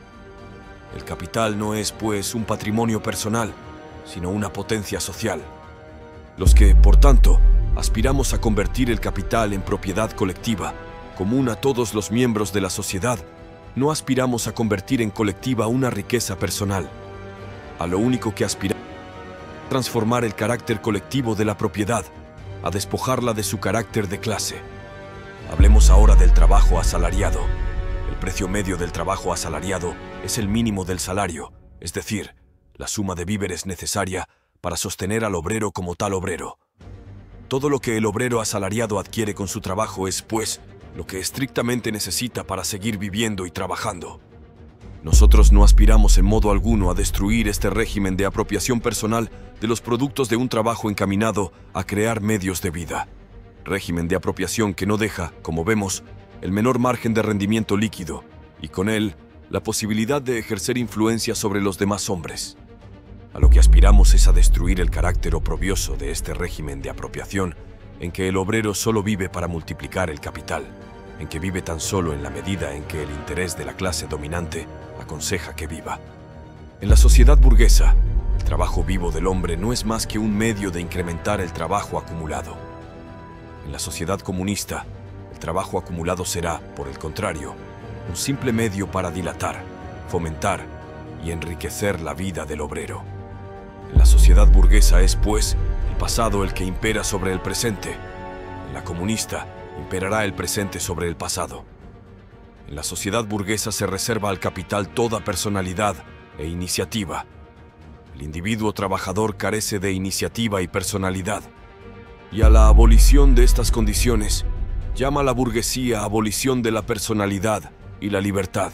El capital no es, pues, un patrimonio personal, sino una potencia social. Los que, por tanto, aspiramos a convertir el capital en propiedad colectiva, común a todos los miembros de la sociedad, no aspiramos a convertir en colectiva una riqueza personal. A lo único que aspiramos es transformar el carácter colectivo de la propiedad, a despojarla de su carácter de clase. Hablemos ahora del trabajo asalariado. El precio medio del trabajo asalariado es el mínimo del salario, es decir, la suma de víveres necesaria para sostener al obrero como tal obrero. Todo lo que el obrero asalariado adquiere con su trabajo es, pues, lo que estrictamente necesita para seguir viviendo y trabajando. Nosotros no aspiramos en modo alguno a destruir este régimen de apropiación personal de los productos de un trabajo encaminado a crear medios de vida. Régimen de apropiación que no deja, como vemos, el menor margen de rendimiento líquido y con él la posibilidad de ejercer influencia sobre los demás hombres. A lo que aspiramos es a destruir el carácter oprobioso de este régimen de apropiación en que el obrero solo vive para multiplicar el capital, en que vive tan solo en la medida en que el interés de la clase dominante aconseja que viva. En la sociedad burguesa, el trabajo vivo del hombre no es más que un medio de incrementar el trabajo acumulado. En la sociedad comunista, el trabajo acumulado será, por el contrario, un simple medio para dilatar, fomentar y enriquecer la vida del obrero. En la sociedad burguesa es, pues, el pasado el que impera sobre el presente. En la comunista, imperará el presente sobre el pasado. En la sociedad burguesa se reserva al capital toda personalidad e iniciativa. El individuo trabajador carece de iniciativa y personalidad. Y a la abolición de estas condiciones, llama la burguesía abolición de la personalidad y la libertad.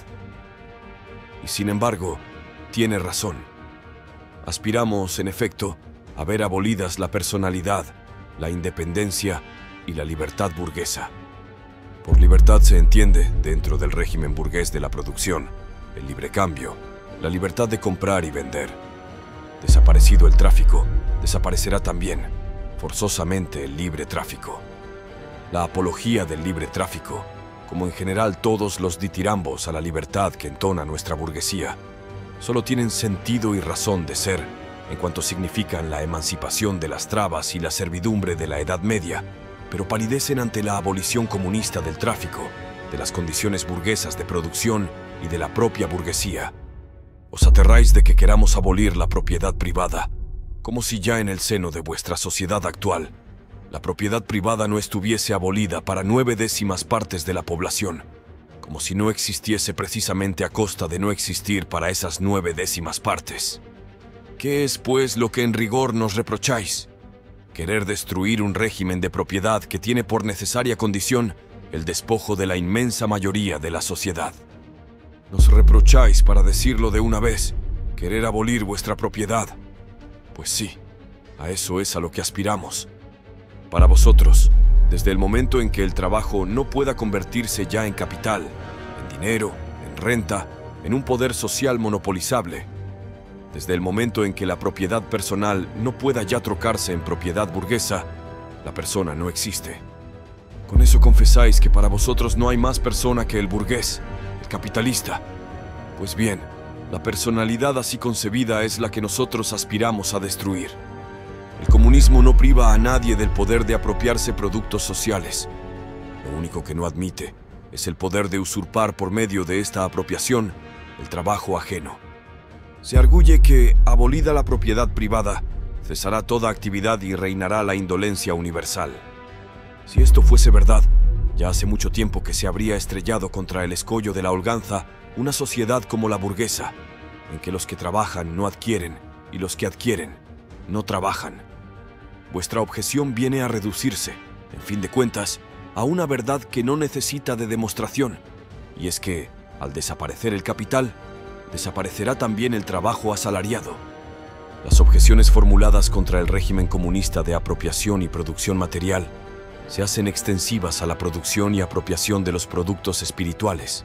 Y sin embargo, tiene razón. Aspiramos, en efecto, a ver abolidas la personalidad, la independencia y la libertad burguesa. Por libertad se entiende, dentro del régimen burgués de la producción, el libre cambio, la libertad de comprar y vender. Desaparecido el tráfico, desaparecerá también, forzosamente, el libre tráfico. La apología del libre tráfico, como en general todos los ditirambos a la libertad que entona nuestra burguesía, solo tienen sentido y razón de ser en cuanto significan la emancipación de las trabas y la servidumbre de la Edad Media, pero palidecen ante la abolición comunista del tráfico, de las condiciones burguesas de producción y de la propia burguesía. Os aterráis de que queramos abolir la propiedad privada, como si ya en el seno de vuestra sociedad actual, la propiedad privada no estuviese abolida para nueve décimas partes de la población, como si no existiese precisamente a costa de no existir para esas nueve décimas partes. ¿Qué es, pues, lo que en rigor nos reprocháis? Querer destruir un régimen de propiedad que tiene por necesaria condición el despojo de la inmensa mayoría de la sociedad. Nos reprocháis, para decirlo de una vez, querer abolir vuestra propiedad. Pues sí, a eso es a lo que aspiramos. Para vosotros, desde el momento en que el trabajo no pueda convertirse ya en capital, en dinero, en renta, en un poder social monopolizable, desde el momento en que la propiedad personal no pueda ya trocarse en propiedad burguesa, la persona no existe. Con eso confesáis que para vosotros no hay más persona que el burgués, el capitalista. Pues bien, la personalidad así concebida es la que nosotros aspiramos a destruir. El comunismo no priva a nadie del poder de apropiarse productos sociales. Lo único que no admite es el poder de usurpar por medio de esta apropiación el trabajo ajeno. Se arguye que, abolida la propiedad privada, cesará toda actividad y reinará la indolencia universal. Si esto fuese verdad, ya hace mucho tiempo que se habría estrellado contra el escollo de la holganza una sociedad como la burguesa, en que los que trabajan no adquieren y los que adquieren no trabajan. Vuestra objeción viene a reducirse, en fin de cuentas, a una verdad que no necesita de demostración, y es que, al desaparecer el capital, desaparecerá también el trabajo asalariado. Las objeciones formuladas contra el régimen comunista de apropiación y producción material se hacen extensivas a la producción y apropiación de los productos espirituales.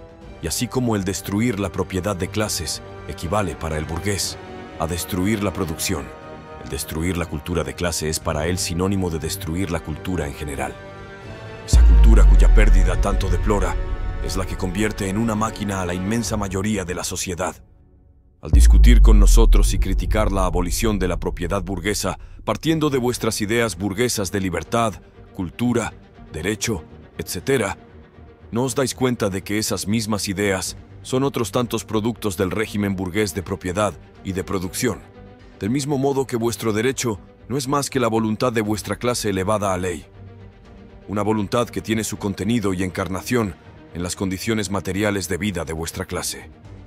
Y así como el destruir la propiedad de clases equivale para el burgués a destruir la producción, el destruir la cultura de clase es para él sinónimo de destruir la cultura en general. Esa cultura cuya pérdida tanto deplora es la que convierte en una máquina a la inmensa mayoría de la sociedad. Al discutir con nosotros y criticar la abolición de la propiedad burguesa, partiendo de vuestras ideas burguesas de libertad, cultura, derecho, etcétera, ¿no os dais cuenta de que esas mismas ideas son otros tantos productos del régimen burgués de propiedad y de producción? Del mismo modo que vuestro derecho no es más que la voluntad de vuestra clase elevada a ley. Una voluntad que tiene su contenido y encarnación en las condiciones materiales de vida de vuestra clase.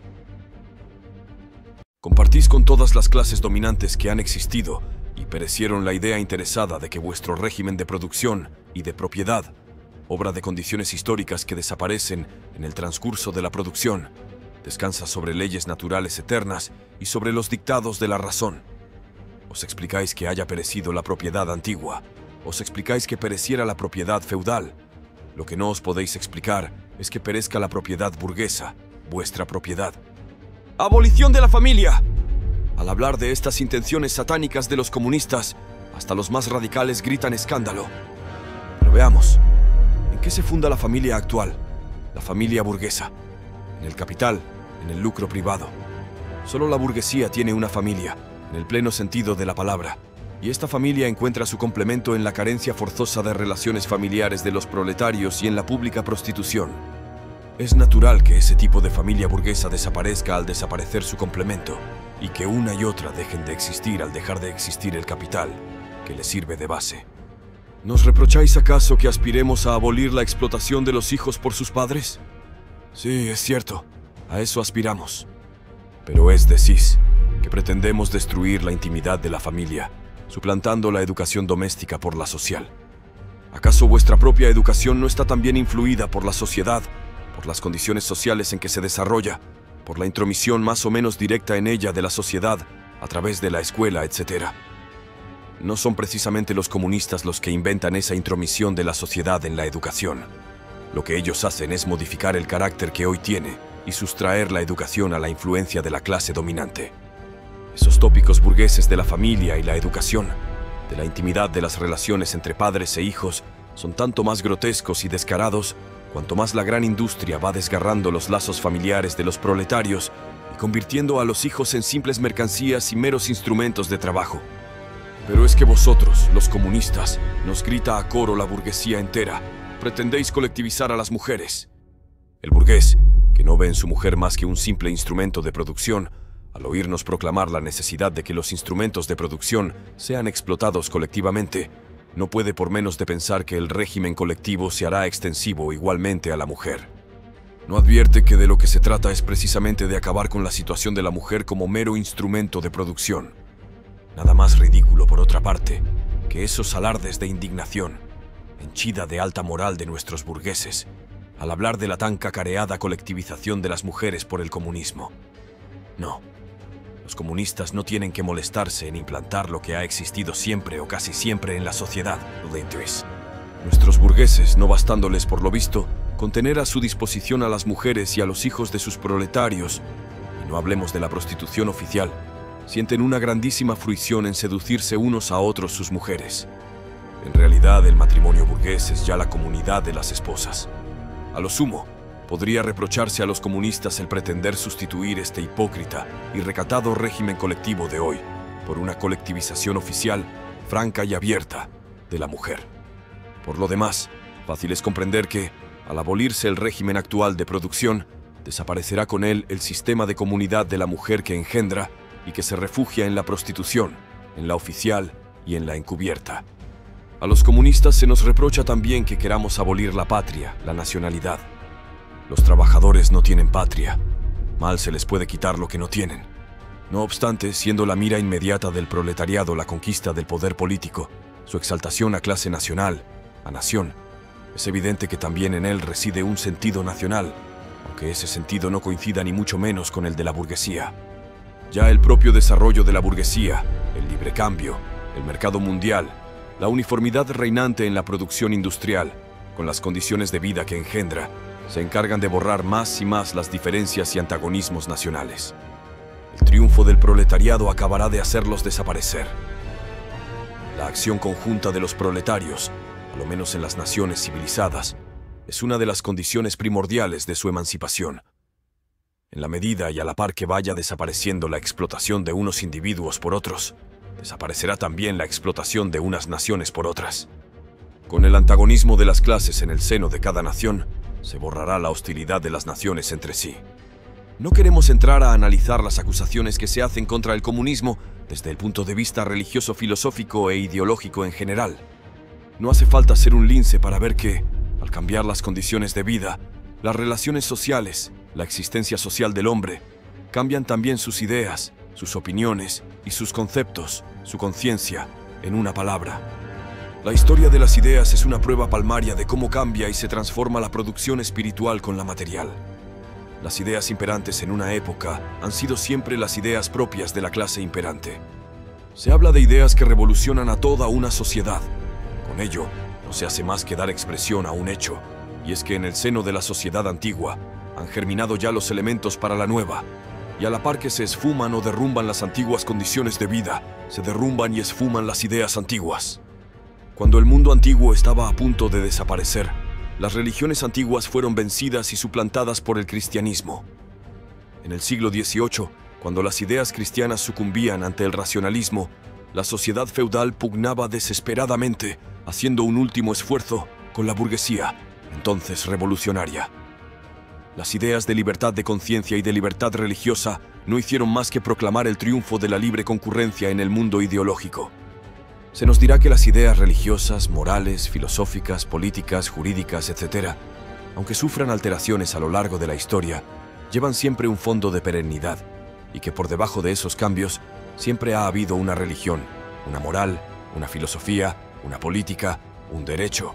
Compartís con todas las clases dominantes que han existido y perecieron la idea interesada de que vuestro régimen de producción y de propiedad, obra de condiciones históricas que desaparecen en el transcurso de la producción, descansa sobre leyes naturales eternas y sobre los dictados de la razón. Os explicáis que haya perecido la propiedad antigua, os explicáis que pereciera la propiedad feudal. Lo que no os podéis explicar es que perezca la propiedad burguesa, vuestra propiedad. ¡Abolición de la familia! Al hablar de estas intenciones satánicas de los comunistas, hasta los más radicales gritan escándalo. Pero veamos, ¿en qué se funda la familia actual? La familia burguesa. En el capital, en el lucro privado. Solo la burguesía tiene una familia, en el pleno sentido de la palabra. Y esta familia encuentra su complemento en la carencia forzosa de relaciones familiares de los proletarios y en la pública prostitución. Es natural que ese tipo de familia burguesa desaparezca al desaparecer su complemento, y que una y otra dejen de existir al dejar de existir el capital, que les sirve de base. ¿Nos reprocháis acaso que aspiremos a abolir la explotación de los hijos por sus padres? Sí, es cierto, a eso aspiramos. Pero es, decís, que pretendemos destruir la intimidad de la familia, suplantando la educación doméstica por la social. ¿Acaso vuestra propia educación no está también influida por la sociedad, por las condiciones sociales en que se desarrolla, por la intromisión más o menos directa en ella de la sociedad, a través de la escuela, etcétera? No son precisamente los comunistas los que inventan esa intromisión de la sociedad en la educación. Lo que ellos hacen es modificar el carácter que hoy tiene y sustraer la educación a la influencia de la clase dominante. Esos tópicos burgueses de la familia y la educación, de la intimidad de las relaciones entre padres e hijos, son tanto más grotescos y descarados cuanto más la gran industria va desgarrando los lazos familiares de los proletarios y convirtiendo a los hijos en simples mercancías y meros instrumentos de trabajo. Pero es que vosotros, los comunistas, nos grita a coro la burguesía entera, pretendéis colectivizar a las mujeres. El burgués, que no ve en su mujer más que un simple instrumento de producción, al oírnos proclamar la necesidad de que los instrumentos de producción sean explotados colectivamente, no puede por menos de pensar que el régimen colectivo se hará extensivo igualmente a la mujer. ¿No advierte que de lo que se trata es precisamente de acabar con la situación de la mujer como mero instrumento de producción? Nada más ridículo, por otra parte, que esos alardes de indignación, henchida de alta moral de nuestros burgueses, al hablar de la tan cacareada colectivización de las mujeres por el comunismo. No. Los comunistas no tienen que molestarse en implantar lo que ha existido siempre o casi siempre en la sociedad, Nuestros burgueses, no bastándoles por lo visto, con tener a su disposición a las mujeres y a los hijos de sus proletarios, y no hablemos de la prostitución oficial, sienten una grandísima fruición en seducirse unos a otros sus mujeres. En realidad, el matrimonio burgués es ya la comunidad de las esposas. A lo sumo, podría reprocharse a los comunistas el pretender sustituir este hipócrita y recatado régimen colectivo de hoy por una colectivización oficial, franca y abierta, de la mujer. Por lo demás, fácil es comprender que, al abolirse el régimen actual de producción, desaparecerá con él el sistema de comunidad de la mujer que engendra y que se refugia en la prostitución, en la oficial y en la encubierta. A los comunistas se nos reprocha también que queramos abolir la patria, la nacionalidad. Los trabajadores no tienen patria. Mal se les puede quitar lo que no tienen. No obstante, siendo la mira inmediata del proletariado la conquista del poder político, su exaltación a clase nacional, a nación, es evidente que también en él reside un sentido nacional, aunque ese sentido no coincida ni mucho menos con el de la burguesía. Ya el propio desarrollo de la burguesía, el libre cambio, el mercado mundial, la uniformidad reinante en la producción industrial, con las condiciones de vida que engendra, se encargan de borrar más y más las diferencias y antagonismos nacionales. El triunfo del proletariado acabará de hacerlos desaparecer. La acción conjunta de los proletarios, a lo menos en las naciones civilizadas, es una de las condiciones primordiales de su emancipación. En la medida y a la par que vaya desapareciendo la explotación de unos individuos por otros, desaparecerá también la explotación de unas naciones por otras. Con el antagonismo de las clases en el seno de cada nación, se borrará la hostilidad de las naciones entre sí. No queremos entrar a analizar las acusaciones que se hacen contra el comunismo desde el punto de vista religioso, filosófico e ideológico en general. No hace falta ser un lince para ver que, al cambiar las condiciones de vida, las relaciones sociales, la existencia social del hombre, cambian también sus ideas, sus opiniones y sus conceptos, su conciencia, en una palabra. La historia de las ideas es una prueba palmaria de cómo cambia y se transforma la producción espiritual con la material. Las ideas imperantes en una época han sido siempre las ideas propias de la clase imperante. Se habla de ideas que revolucionan a toda una sociedad. Con ello, no se hace más que dar expresión a un hecho, y es que en el seno de la sociedad antigua han germinado ya los elementos para la nueva, y a la par que se esfuman o derrumban las antiguas condiciones de vida, se derrumban y esfuman las ideas antiguas. Cuando el mundo antiguo estaba a punto de desaparecer, las religiones antiguas fueron vencidas y suplantadas por el cristianismo. En el siglo dieciocho, cuando las ideas cristianas sucumbían ante el racionalismo, la sociedad feudal pugnaba desesperadamente, haciendo un último esfuerzo con la burguesía, entonces revolucionaria. Las ideas de libertad de conciencia y de libertad religiosa no hicieron más que proclamar el triunfo de la libre concurrencia en el mundo ideológico. Se nos dirá que las ideas religiosas, morales, filosóficas, políticas, jurídicas, etcétera, aunque sufran alteraciones a lo largo de la historia, llevan siempre un fondo de perennidad, y que por debajo de esos cambios siempre ha habido una religión, una moral, una filosofía, una política, un derecho.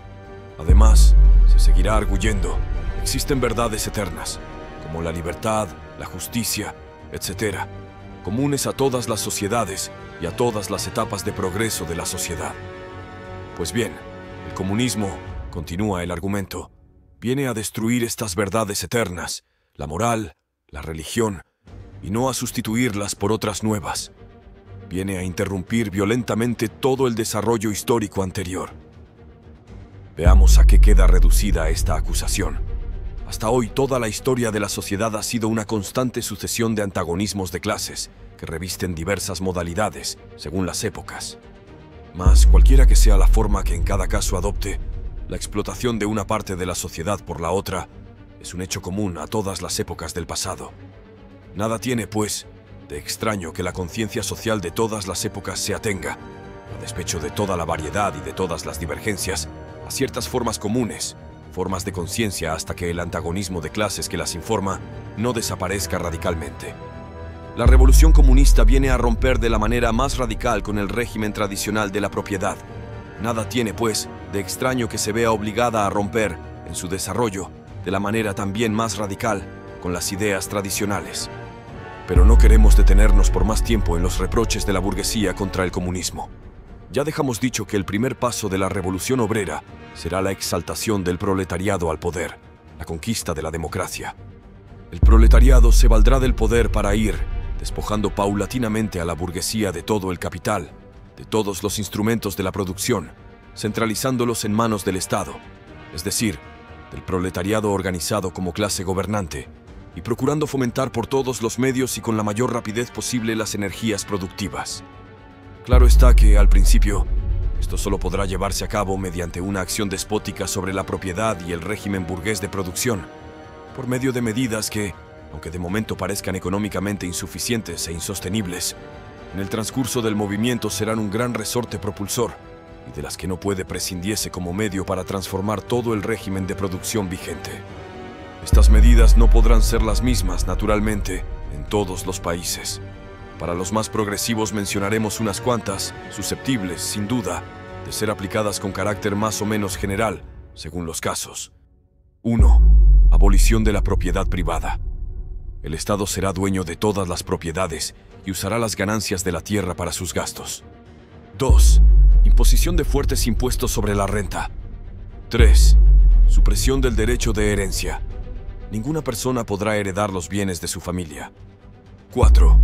Además, se seguirá arguyendo, existen verdades eternas, como la libertad, la justicia, etcétera, comunes a todas las sociedades y a todas las etapas de progreso de la sociedad. Pues bien, el comunismo, continúa el argumento, viene a destruir estas verdades eternas, la moral, la religión, y no a sustituirlas por otras nuevas. Viene a interrumpir violentamente todo el desarrollo histórico anterior. Veamos a qué queda reducida esta acusación. Hasta hoy toda la historia de la sociedad ha sido una constante sucesión de antagonismos de clases que revisten diversas modalidades según las épocas. Mas, cualquiera que sea la forma que en cada caso adopte, la explotación de una parte de la sociedad por la otra es un hecho común a todas las épocas del pasado. Nada tiene, pues, de extraño que la conciencia social de todas las épocas se atenga, a despecho de toda la variedad y de todas las divergencias, a ciertas formas comunes, formas de conciencia hasta que el antagonismo de clases que las informa no desaparezca radicalmente. La revolución comunista viene a romper de la manera más radical con el régimen tradicional de la propiedad. Nada tiene, pues, de extraño que se vea obligada a romper, en su desarrollo, de la manera también más radical, con las ideas tradicionales. Pero no queremos detenernos por más tiempo en los reproches de la burguesía contra el comunismo. Ya dejamos dicho que el primer paso de la revolución obrera será la exaltación del proletariado al poder, la conquista de la democracia. El proletariado se valdrá del poder para ir, despojando paulatinamente a la burguesía de todo el capital, de todos los instrumentos de la producción, centralizándolos en manos del Estado, es decir, del proletariado organizado como clase gobernante, y procurando fomentar por todos los medios y con la mayor rapidez posible las energías productivas. Claro está que, al principio, esto solo podrá llevarse a cabo mediante una acción despótica sobre la propiedad y el régimen burgués de producción, por medio de medidas que, aunque de momento parezcan económicamente insuficientes e insostenibles, en el transcurso del movimiento serán un gran resorte propulsor y de las que no puede prescindirse como medio para transformar todo el régimen de producción vigente. Estas medidas no podrán ser las mismas, naturalmente, en todos los países. Para los más progresivos mencionaremos unas cuantas, susceptibles, sin duda, de ser aplicadas con carácter más o menos general, según los casos. uno. Abolición de la propiedad privada. El Estado será dueño de todas las propiedades y usará las ganancias de la tierra para sus gastos. dos. Imposición de fuertes impuestos sobre la renta. tres. Supresión del derecho de herencia. Ninguna persona podrá heredar los bienes de su familia. cuatro.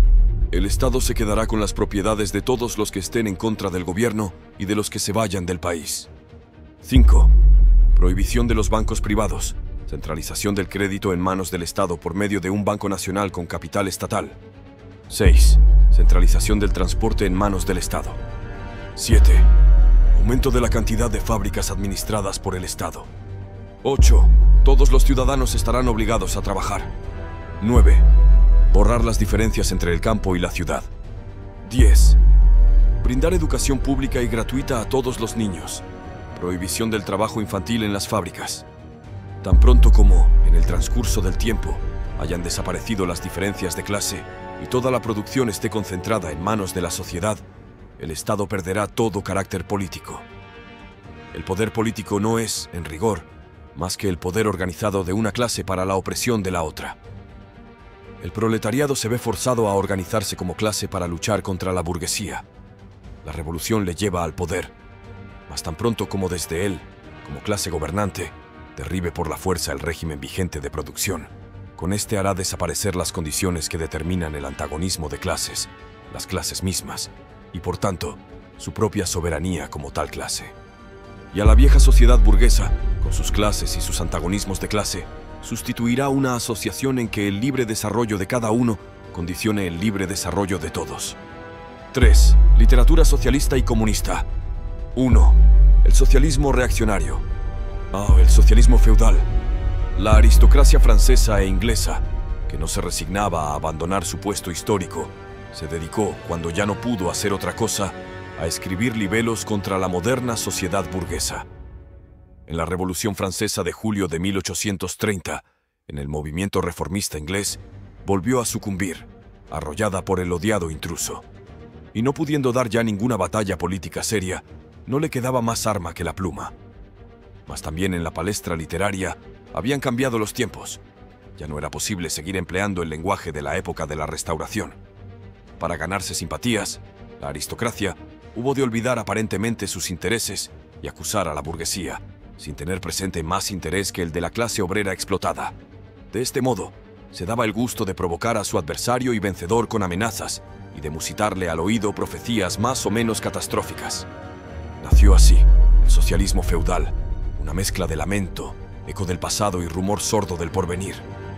El Estado se quedará con las propiedades de todos los que estén en contra del gobierno y de los que se vayan del país. cinco. Prohibición de los bancos privados. Centralización del crédito en manos del Estado por medio de un banco nacional con capital estatal. seis. Centralización del transporte en manos del Estado. siete. Aumento de la cantidad de fábricas administradas por el Estado. ocho. Todos los ciudadanos estarán obligados a trabajar. nueve. Borrar las diferencias entre el campo y la ciudad. diez. Brindar educación pública y gratuita a todos los niños. Prohibición del trabajo infantil en las fábricas. Tan pronto como, en el transcurso del tiempo, hayan desaparecido las diferencias de clase y toda la producción esté concentrada en manos de la sociedad, el Estado perderá todo carácter político. El poder político no es, en rigor, más que el poder organizado de una clase para la opresión de la otra. El proletariado se ve forzado a organizarse como clase para luchar contra la burguesía. La revolución le lleva al poder, mas tan pronto como desde él, como clase gobernante, derribe por la fuerza el régimen vigente de producción, con este hará desaparecer las condiciones que determinan el antagonismo de clases, las clases mismas, y por tanto, su propia soberanía como tal clase. Y a la vieja sociedad burguesa, con sus clases y sus antagonismos de clase, sustituirá una asociación en que el libre desarrollo de cada uno condicione el libre desarrollo de todos. tres. Literatura socialista y comunista. uno. El socialismo reaccionario. Oh, el socialismo feudal. La aristocracia francesa e inglesa, que no se resignaba a abandonar su puesto histórico, se dedicó, cuando ya no pudo hacer otra cosa, a escribir libelos contra la moderna sociedad burguesa. En la Revolución Francesa de julio de mil ochocientos treinta, en el movimiento reformista inglés, volvió a sucumbir, arrollada por el odiado intruso. Y no pudiendo dar ya ninguna batalla política seria, no le quedaba más arma que la pluma. Mas también en la palestra literaria habían cambiado los tiempos. Ya no era posible seguir empleando el lenguaje de la época de la Restauración. Para ganarse simpatías, la aristocracia hubo de olvidar aparentemente sus intereses y acusar a la burguesía, sin tener presente más interés que el de la clase obrera explotada. De este modo, se daba el gusto de provocar a su adversario y vencedor con amenazas y de musitarle al oído profecías más o menos catastróficas. Nació así el socialismo feudal, una mezcla de lamento, eco del pasado y rumor sordo del porvenir.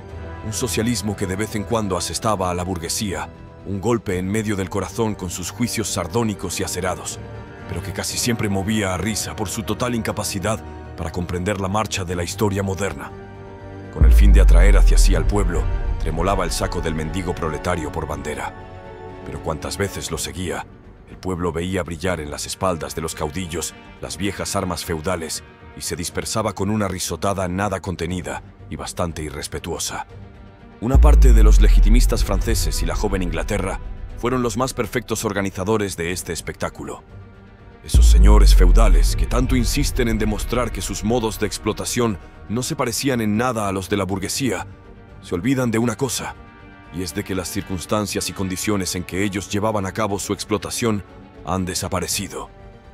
Un socialismo que de vez en cuando asestaba a la burguesía, un golpe en medio del corazón con sus juicios sardónicos y acerados, pero que casi siempre movía a risa por su total incapacidad para comprender la marcha de la historia moderna. Con el fin de atraer hacia sí al pueblo, tremolaba el saco del mendigo proletario por bandera. Pero cuantas veces lo seguía, el pueblo veía brillar en las espaldas de los caudillos las viejas armas feudales y se dispersaba con una risotada nada contenida y bastante irrespetuosa. Una parte de los legitimistas franceses y la joven Inglaterra fueron los más perfectos organizadores de este espectáculo. Esos señores feudales que tanto insisten en demostrar que sus modos de explotación no se parecían en nada a los de la burguesía, se olvidan de una cosa, y es de que las circunstancias y condiciones en que ellos llevaban a cabo su explotación han desaparecido.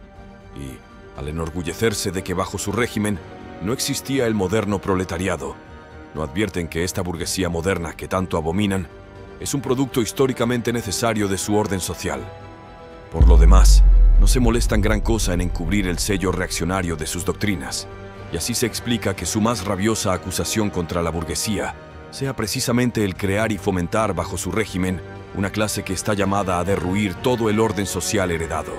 Y, al enorgullecerse de que bajo su régimen no existía el moderno proletariado, no advierten que esta burguesía moderna que tanto abominan es un producto históricamente necesario de su orden social. Por lo demás, no se molestan gran cosa en encubrir el sello reaccionario de sus doctrinas, y así se explica que su más rabiosa acusación contra la burguesía sea precisamente el crear y fomentar bajo su régimen una clase que está llamada a derruir todo el orden social heredado.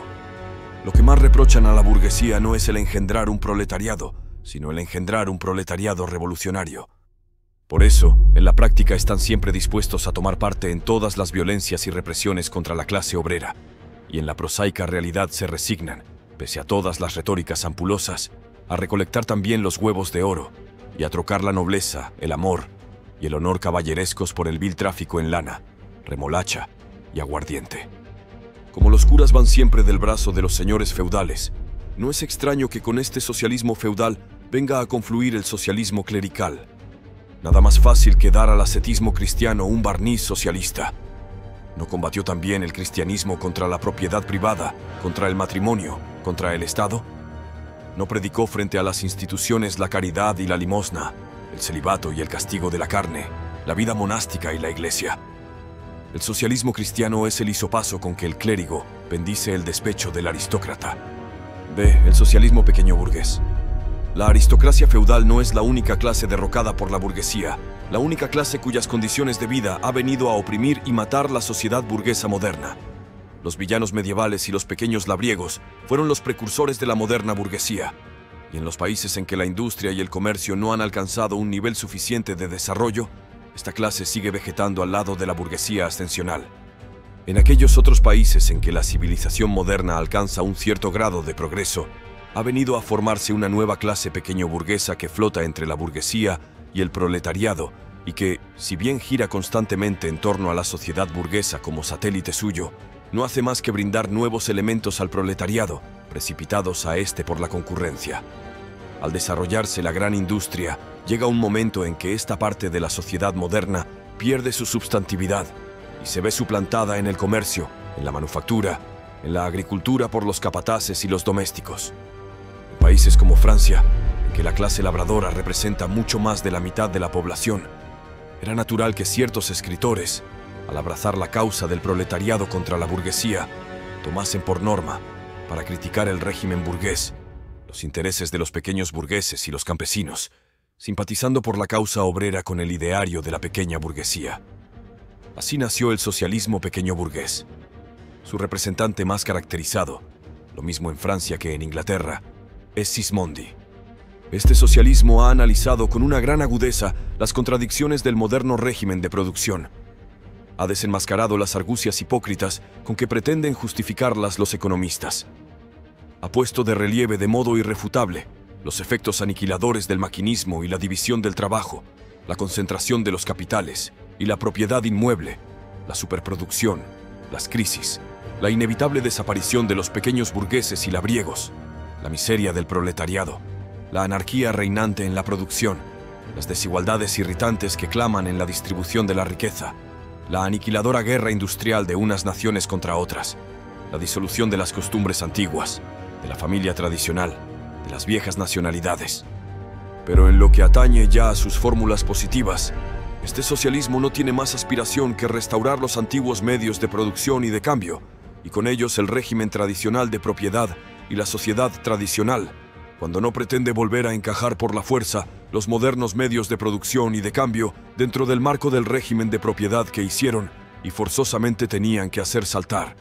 Lo que más reprochan a la burguesía no es el engendrar un proletariado, sino el engendrar un proletariado revolucionario. Por eso, en la práctica están siempre dispuestos a tomar parte en todas las violencias y represiones contra la clase obrera, y en la prosaica realidad se resignan, pese a todas las retóricas ampulosas, a recolectar también los huevos de oro y a trocar la nobleza, el amor y el honor caballerescos por el vil tráfico en lana, remolacha y aguardiente. Como los curas van siempre del brazo de los señores feudales, no es extraño que con este socialismo feudal venga a confluir el socialismo clerical. Nada más fácil que dar al ascetismo cristiano un barniz socialista. ¿No combatió también el cristianismo contra la propiedad privada, contra el matrimonio, contra el Estado? ¿No predicó frente a las instituciones la caridad y la limosna, el celibato y el castigo de la carne, la vida monástica y la iglesia? El socialismo cristiano es el hisopazo con que el clérigo bendice el despecho del aristócrata. Ve, el socialismo pequeño burgués. La aristocracia feudal no es la única clase derrocada por la burguesía, la única clase cuyas condiciones de vida ha venido a oprimir y matar la sociedad burguesa moderna. Los villanos medievales y los pequeños labriegos fueron los precursores de la moderna burguesía, y en los países en que la industria y el comercio no han alcanzado un nivel suficiente de desarrollo, esta clase sigue vegetando al lado de la burguesía ascensional. En aquellos otros países en que la civilización moderna alcanza un cierto grado de progreso, ha venido a formarse una nueva clase pequeño burguesa que flota entre la burguesía y el proletariado y que, si bien gira constantemente en torno a la sociedad burguesa como satélite suyo, no hace más que brindar nuevos elementos al proletariado, precipitados a este por la concurrencia. Al desarrollarse la gran industria, llega un momento en que esta parte de la sociedad moderna pierde su substantividad y se ve suplantada en el comercio, en la manufactura, en la agricultura por los capataces y los domésticos. En países como Francia, en que la clase labradora representa mucho más de la mitad de la población, era natural que ciertos escritores, al abrazar la causa del proletariado contra la burguesía, tomasen por norma, para criticar el régimen burgués, los intereses de los pequeños burgueses y los campesinos, simpatizando por la causa obrera con el ideario de la pequeña burguesía. Así nació el socialismo pequeño burgués. Su representante más caracterizado, lo mismo en Francia que en Inglaterra, es Sismondi. Este socialismo ha analizado con una gran agudeza las contradicciones del moderno régimen de producción. Ha desenmascarado las argucias hipócritas con que pretenden justificarlas los economistas. Ha puesto de relieve de modo irrefutable los efectos aniquiladores del maquinismo y la división del trabajo, la concentración de los capitales y la propiedad inmueble, la superproducción, las crisis, la inevitable desaparición de los pequeños burgueses y labriegos, la miseria del proletariado, la anarquía reinante en la producción, las desigualdades irritantes que claman en la distribución de la riqueza, la aniquiladora guerra industrial de unas naciones contra otras, la disolución de las costumbres antiguas, de la familia tradicional, de las viejas nacionalidades. Pero en lo que atañe ya a sus fórmulas positivas, este socialismo no tiene más aspiración que restaurar los antiguos medios de producción y de cambio, y con ellos el régimen tradicional de propiedad y la sociedad tradicional, cuando no pretende volver a encajar por la fuerza los modernos medios de producción y de cambio dentro del marco del régimen de propiedad que hicieron y forzosamente tenían que hacer saltar.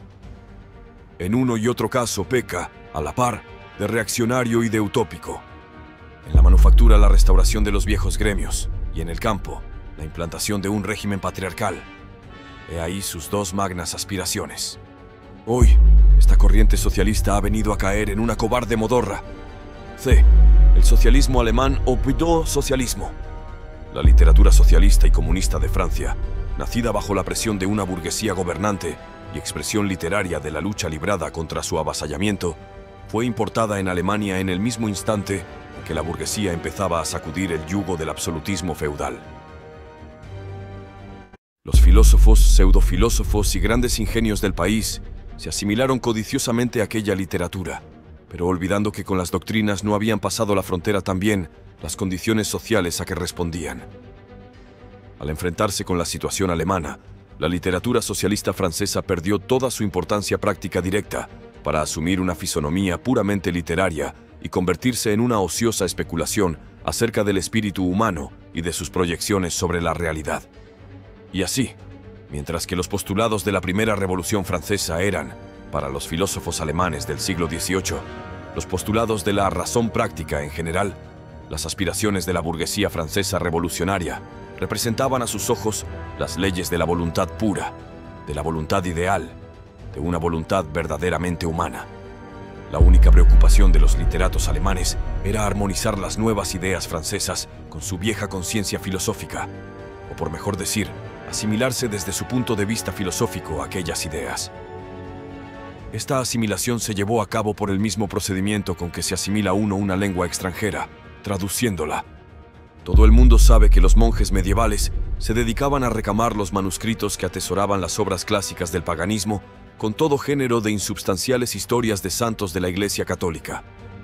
En uno y otro caso peca, a la par, de reaccionario y de utópico. En la manufactura, la restauración de los viejos gremios, y en el campo, la implantación de un régimen patriarcal. He ahí sus dos magnas aspiraciones. Hoy, esta corriente socialista ha venido a caer en una cobarde modorra. C. El socialismo alemán o pseudo-socialismo. La literatura socialista y comunista de Francia, nacida bajo la presión de una burguesía gobernante y expresión literaria de la lucha librada contra su avasallamiento, fue importada en Alemania en el mismo instante en que la burguesía empezaba a sacudir el yugo del absolutismo feudal. Los filósofos, pseudofilósofos y grandes ingenios del país se asimilaron codiciosamente a aquella literatura, pero olvidando que con las doctrinas no habían pasado la frontera también las condiciones sociales a que respondían. Al enfrentarse con la situación alemana, la literatura socialista francesa perdió toda su importancia práctica directa para asumir una fisonomía puramente literaria y convertirse en una ociosa especulación acerca del espíritu humano y de sus proyecciones sobre la realidad. Y así, mientras que los postulados de la primera Revolución Francesa eran, para los filósofos alemanes del siglo dieciocho, los postulados de la razón práctica en general, las aspiraciones de la burguesía francesa revolucionaria representaban a sus ojos las leyes de la voluntad pura, de la voluntad ideal, de una voluntad verdaderamente humana. La única preocupación de los literatos alemanes era armonizar las nuevas ideas francesas con su vieja conciencia filosófica, o por mejor decir, asimilarse desde su punto de vista filosófico a aquellas ideas. Esta asimilación se llevó a cabo por el mismo procedimiento con que se asimila uno una lengua extranjera, traduciéndola. Todo el mundo sabe que los monjes medievales se dedicaban a recamar los manuscritos que atesoraban las obras clásicas del paganismo con todo género de insubstanciales historias de santos de la Iglesia Católica.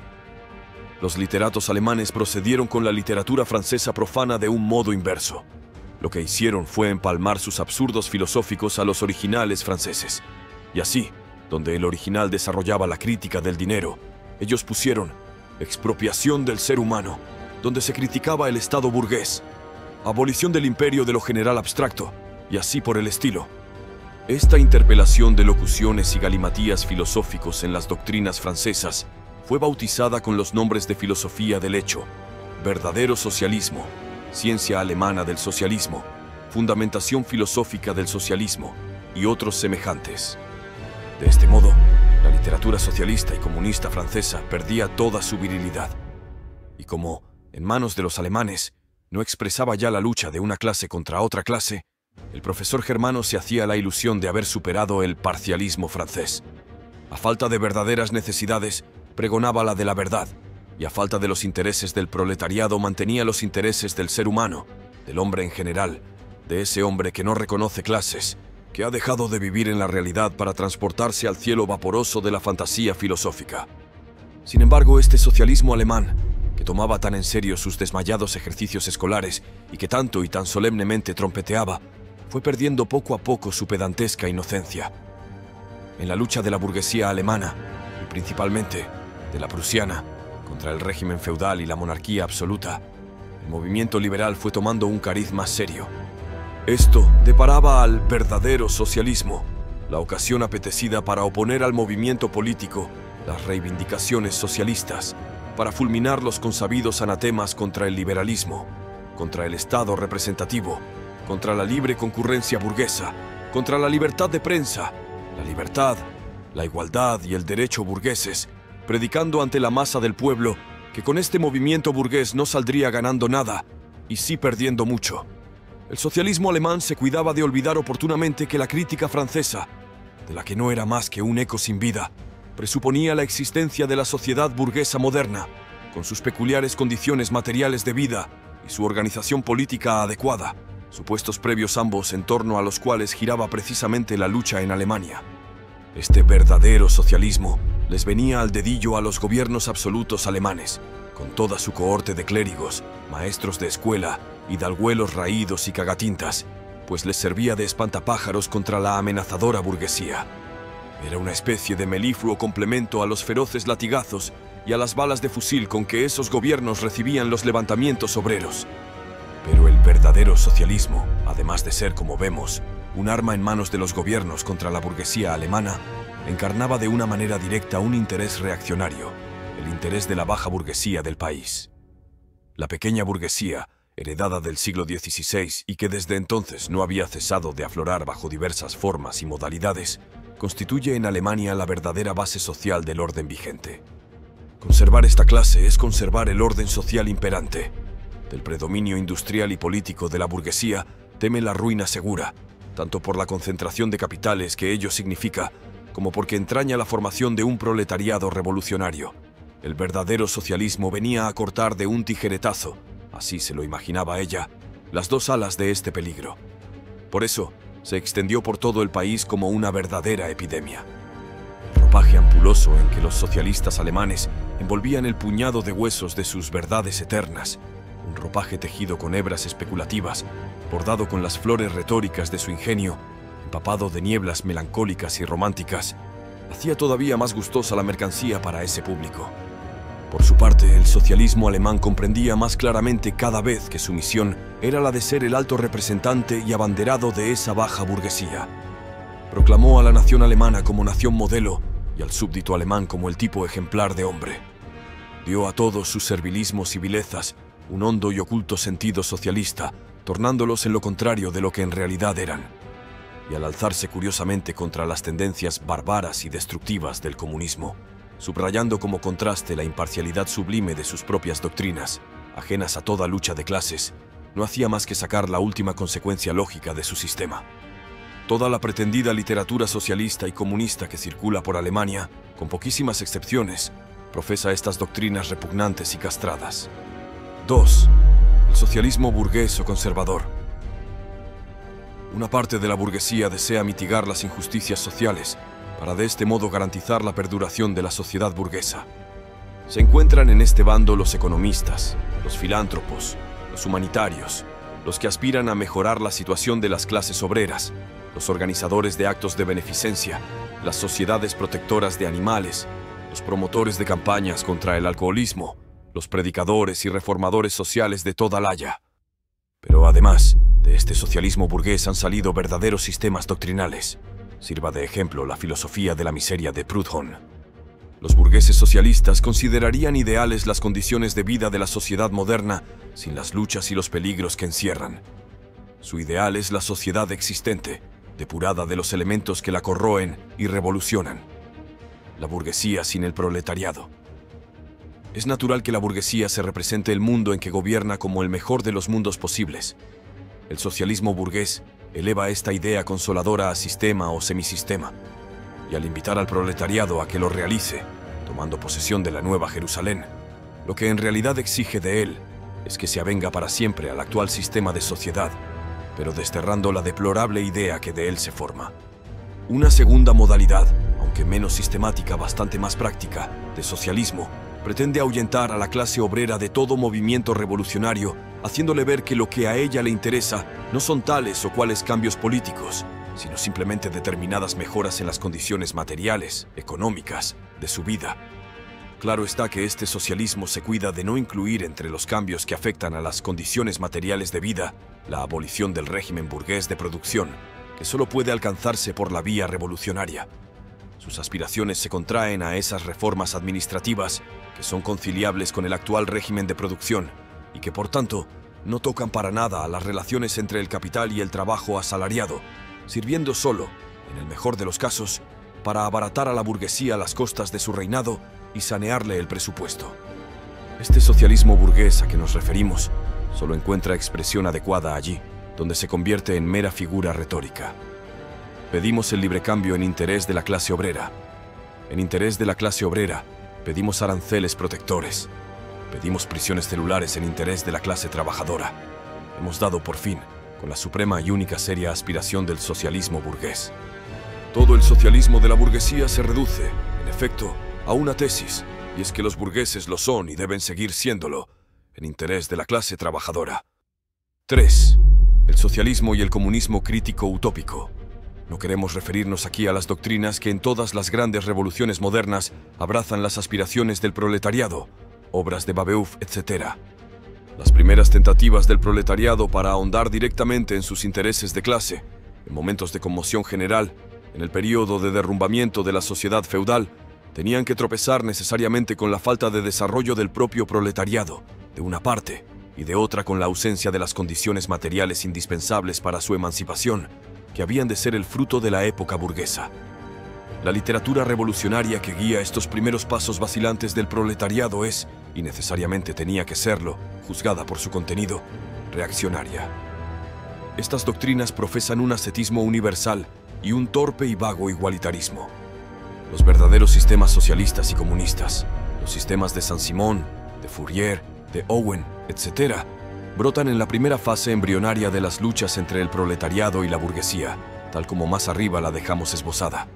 Los literatos alemanes procedieron con la literatura francesa profana de un modo inverso. Lo que hicieron fue empalmar sus absurdos filosóficos a los originales franceses. Y así, donde el original desarrollaba la crítica del dinero, ellos pusieron expropiación del ser humano, donde se criticaba el Estado burgués, abolición del imperio de lo general abstracto, y así por el estilo. Esta interpelación de locuciones y galimatías filosóficos en las doctrinas francesas fue bautizada con los nombres de filosofía del hecho, verdadero socialismo, ciencia alemana del socialismo, fundamentación filosófica del socialismo y otros semejantes. De este modo, la literatura socialista y comunista francesa perdía toda su virilidad. Y como, en manos de los alemanes, no expresaba ya la lucha de una clase contra otra clase, el profesor germano se hacía la ilusión de haber superado el parcialismo francés. A falta de verdaderas necesidades, pregonaba la de la verdad, y a falta de los intereses del proletariado mantenía los intereses del ser humano, del hombre en general, de ese hombre que no reconoce clases, que ha dejado de vivir en la realidad para transportarse al cielo vaporoso de la fantasía filosófica. Sin embargo, este socialismo alemán, que tomaba tan en serio sus desmayados ejercicios escolares y que tanto y tan solemnemente trompeteaba, fue perdiendo poco a poco su pedantesca inocencia. En la lucha de la burguesía alemana, y principalmente de la prusiana, contra el régimen feudal y la monarquía absoluta, el movimiento liberal fue tomando un cariz más serio. Esto deparaba al verdadero socialismo, la ocasión apetecida para oponer al movimiento político las reivindicaciones socialistas, para fulminar los consabidos anatemas contra el liberalismo, contra el Estado representativo, contra la libre concurrencia burguesa, contra la libertad de prensa, la libertad, la igualdad y el derecho burgueses, predicando ante la masa del pueblo que con este movimiento burgués no saldría ganando nada, y sí perdiendo mucho. El socialismo alemán se cuidaba de olvidar oportunamente que la crítica francesa, de la que no era más que un eco sin vida, presuponía la existencia de la sociedad burguesa moderna, con sus peculiares condiciones materiales de vida y su organización política adecuada, supuestos previos ambos en torno a los cuales giraba precisamente la lucha en Alemania. Este verdadero socialismo les venía al dedillo a los gobiernos absolutos alemanes, con toda su cohorte de clérigos, maestros de escuela, hidalguelos raídos y cagatintas, pues les servía de espantapájaros contra la amenazadora burguesía. Era una especie de melifluo complemento a los feroces latigazos y a las balas de fusil con que esos gobiernos recibían los levantamientos obreros. Pero el verdadero socialismo, además de ser, como vemos, un arma en manos de los gobiernos contra la burguesía alemana, encarnaba de una manera directa un interés reaccionario, el interés de la baja burguesía del país. La pequeña burguesía, heredada del siglo dieciséis y que desde entonces no había cesado de aflorar bajo diversas formas y modalidades, constituye en Alemania la verdadera base social del orden vigente. Conservar esta clase es conservar el orden social imperante. Del predominio industrial y político de la burguesía teme la ruina segura, tanto por la concentración de capitales que ello significa, como porque entraña la formación de un proletariado revolucionario. El verdadero socialismo venía a cortar de un tijeretazo, así se lo imaginaba ella, las dos alas de este peligro. Por eso, se extendió por todo el país como una verdadera epidemia. El ropaje ampuloso en que los socialistas alemanes envolvían el puñado de huesos de sus verdades eternas, un ropaje tejido con hebras especulativas, bordado con las flores retóricas de su ingenio, empapado de nieblas melancólicas y románticas, hacía todavía más gustosa la mercancía para ese público. Por su parte, el socialismo alemán comprendía más claramente cada vez que su misión era la de ser el alto representante y abanderado de esa baja burguesía. Proclamó a la nación alemana como nación modelo y al súbdito alemán como el tipo ejemplar de hombre. Dio a todos sus servilismos y vilezas un hondo y oculto sentido socialista, tornándolos en lo contrario de lo que en realidad eran. Y al alzarse curiosamente contra las tendencias bárbaras y destructivas del comunismo, subrayando como contraste la imparcialidad sublime de sus propias doctrinas, ajenas a toda lucha de clases, no hacía más que sacar la última consecuencia lógica de su sistema. Toda la pretendida literatura socialista y comunista que circula por Alemania, con poquísimas excepciones, profesa estas doctrinas repugnantes y castradas. dos. El socialismo burgués o conservador. Una parte de la burguesía desea mitigar las injusticias sociales para de este modo garantizar la perduración de la sociedad burguesa. Se encuentran en este bando los economistas, los filántropos, los humanitarios, los que aspiran a mejorar la situación de las clases obreras, los organizadores de actos de beneficencia, las sociedades protectoras de animales, los promotores de campañas contra el alcoholismo, los predicadores y reformadores sociales de toda la haya. Pero además, de este socialismo burgués han salido verdaderos sistemas doctrinales. Sirva de ejemplo la filosofía de la miseria de Proudhon. Los burgueses socialistas considerarían ideales las condiciones de vida de la sociedad moderna sin las luchas y los peligros que encierran. Su ideal es la sociedad existente, depurada de los elementos que la corroen y revolucionan. La burguesía sin el proletariado. Es natural que la burguesía se represente el mundo en que gobierna como el mejor de los mundos posibles. El socialismo burgués eleva esta idea consoladora a sistema o semisistema, y al invitar al proletariado a que lo realice, tomando posesión de la Nueva Jerusalén, lo que en realidad exige de él es que se avenga para siempre al actual sistema de sociedad, pero desterrando la deplorable idea que de él se forma. Una segunda modalidad, aunque menos sistemática, bastante más práctica, de socialismo, pretende ahuyentar a la clase obrera de todo movimiento revolucionario, haciéndole ver que lo que a ella le interesa no son tales o cuales cambios políticos, sino simplemente determinadas mejoras en las condiciones materiales, económicas, de su vida. Claro está que este socialismo se cuida de no incluir entre los cambios que afectan a las condiciones materiales de vida la abolición del régimen burgués de producción, que solo puede alcanzarse por la vía revolucionaria. Sus aspiraciones se contraen a esas reformas administrativas que son conciliables con el actual régimen de producción y que, por tanto, no tocan para nada a las relaciones entre el capital y el trabajo asalariado, sirviendo solo, en el mejor de los casos, para abaratar a la burguesía a las costas de su reinado y sanearle el presupuesto. Este socialismo burgués a que nos referimos solo encuentra expresión adecuada allí, donde se convierte en mera figura retórica. Pedimos el libre cambio en interés de la clase obrera. En interés de la clase obrera, pedimos aranceles protectores. Pedimos prisiones celulares en interés de la clase trabajadora. Hemos dado por fin con la suprema y única seria aspiración del socialismo burgués. Todo el socialismo de la burguesía se reduce, en efecto, a una tesis, y es que los burgueses lo son y deben seguir siéndolo, en interés de la clase trabajadora. tres. El socialismo y el comunismo crítico utópico. No queremos referirnos aquí a las doctrinas que en todas las grandes revoluciones modernas abrazan las aspiraciones del proletariado, obras de Babeuf, etcétera. Las primeras tentativas del proletariado para ahondar directamente en sus intereses de clase, en momentos de conmoción general, en el período de derrumbamiento de la sociedad feudal, tenían que tropezar necesariamente con la falta de desarrollo del propio proletariado, de una parte, y de otra con la ausencia de las condiciones materiales indispensables para su emancipación, que habían de ser el fruto de la época burguesa. La literatura revolucionaria que guía estos primeros pasos vacilantes del proletariado es, y necesariamente tenía que serlo, juzgada por su contenido, reaccionaria. Estas doctrinas profesan un ascetismo universal y un torpe y vago igualitarismo. Los verdaderos sistemas socialistas y comunistas, los sistemas de Saint-Simon, de Fourier, de Owen, etcétera, brotan en la primera fase embrionaria de las luchas entre el proletariado y la burguesía, tal como más arriba la dejamos esbozada.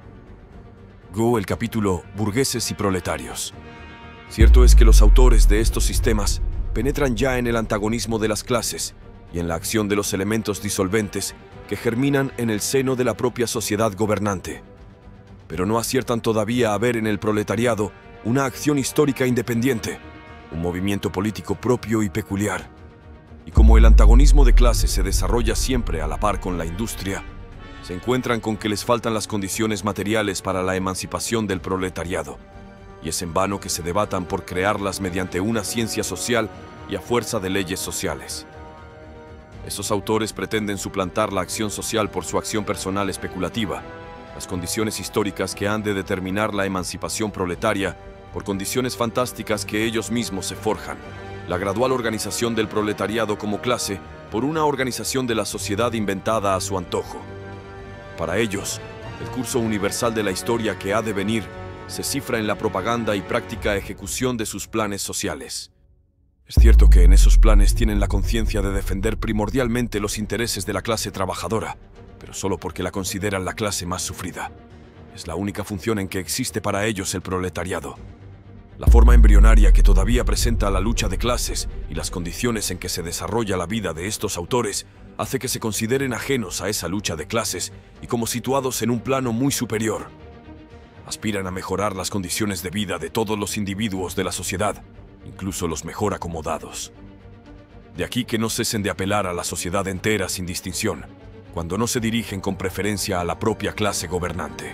Go el capítulo Burgueses y Proletarios. Cierto es que los autores de estos sistemas penetran ya en el antagonismo de las clases y en la acción de los elementos disolventes que germinan en el seno de la propia sociedad gobernante. Pero no aciertan todavía a ver en el proletariado una acción histórica independiente, un movimiento político propio y peculiar. Y como el antagonismo de clases se desarrolla siempre a la par con la industria, se encuentran con que les faltan las condiciones materiales para la emancipación del proletariado, y es en vano que se debatan por crearlas mediante una ciencia social y a fuerza de leyes sociales. Esos autores pretenden suplantar la acción social por su acción personal especulativa, las condiciones históricas que han de determinar la emancipación proletaria por condiciones fantásticas que ellos mismos se forjan, la gradual organización del proletariado como clase por una organización de la sociedad inventada a su antojo. Para ellos, el curso universal de la historia que ha de venir se cifra en la propaganda y práctica ejecución de sus planes sociales. Es cierto que en esos planes tienen la conciencia de defender primordialmente los intereses de la clase trabajadora, pero solo porque la consideran la clase más sufrida. Es la única función en que existe para ellos el proletariado. La forma embrionaria que todavía presenta la lucha de clases y las condiciones en que se desarrolla la vida de estos autores hace que se consideren ajenos a esa lucha de clases y como situados en un plano muy superior. Aspiran a mejorar las condiciones de vida de todos los individuos de la sociedad, incluso los mejor acomodados. De aquí que no cesen de apelar a la sociedad entera sin distinción, cuando no se dirigen con preferencia a la propia clase gobernante.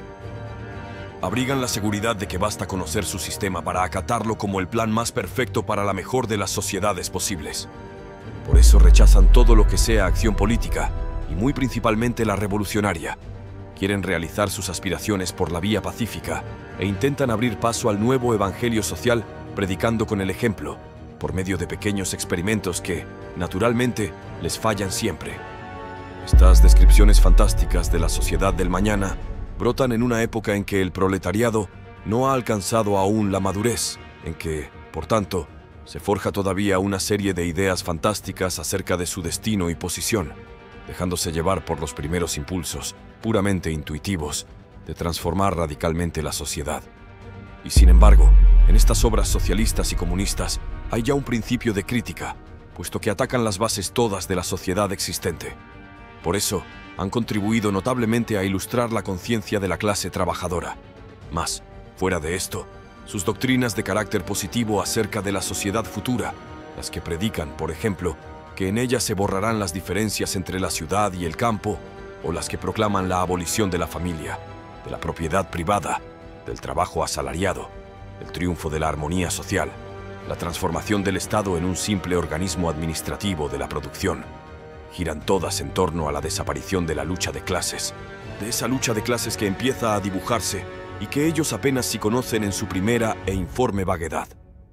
Abrigan la seguridad de que basta conocer su sistema para acatarlo como el plan más perfecto para la mejor de las sociedades posibles. Por eso rechazan todo lo que sea acción política, y muy principalmente la revolucionaria. Quieren realizar sus aspiraciones por la vía pacífica e intentan abrir paso al nuevo evangelio social predicando con el ejemplo, por medio de pequeños experimentos que, naturalmente, les fallan siempre. Estas descripciones fantásticas de la sociedad del mañana brotan en una época en que el proletariado no ha alcanzado aún la madurez, en que, por tanto, se forja todavía una serie de ideas fantásticas acerca de su destino y posición, dejándose llevar por los primeros impulsos, puramente intuitivos, de transformar radicalmente la sociedad. Y sin embargo, en estas obras socialistas y comunistas hay ya un principio de crítica, puesto que atacan las bases todas de la sociedad existente. Por eso, han contribuido notablemente a ilustrar la conciencia de la clase trabajadora. Mas, fuera de esto, sus doctrinas de carácter positivo acerca de la sociedad futura, las que predican, por ejemplo, que en ella se borrarán las diferencias entre la ciudad y el campo, o las que proclaman la abolición de la familia, de la propiedad privada, del trabajo asalariado, el triunfo de la armonía social, la transformación del Estado en un simple organismo administrativo de la producción, giran todas en torno a la desaparición de la lucha de clases, de esa lucha de clases que empieza a dibujarse y que ellos apenas si conocen en su primera e informe vaguedad.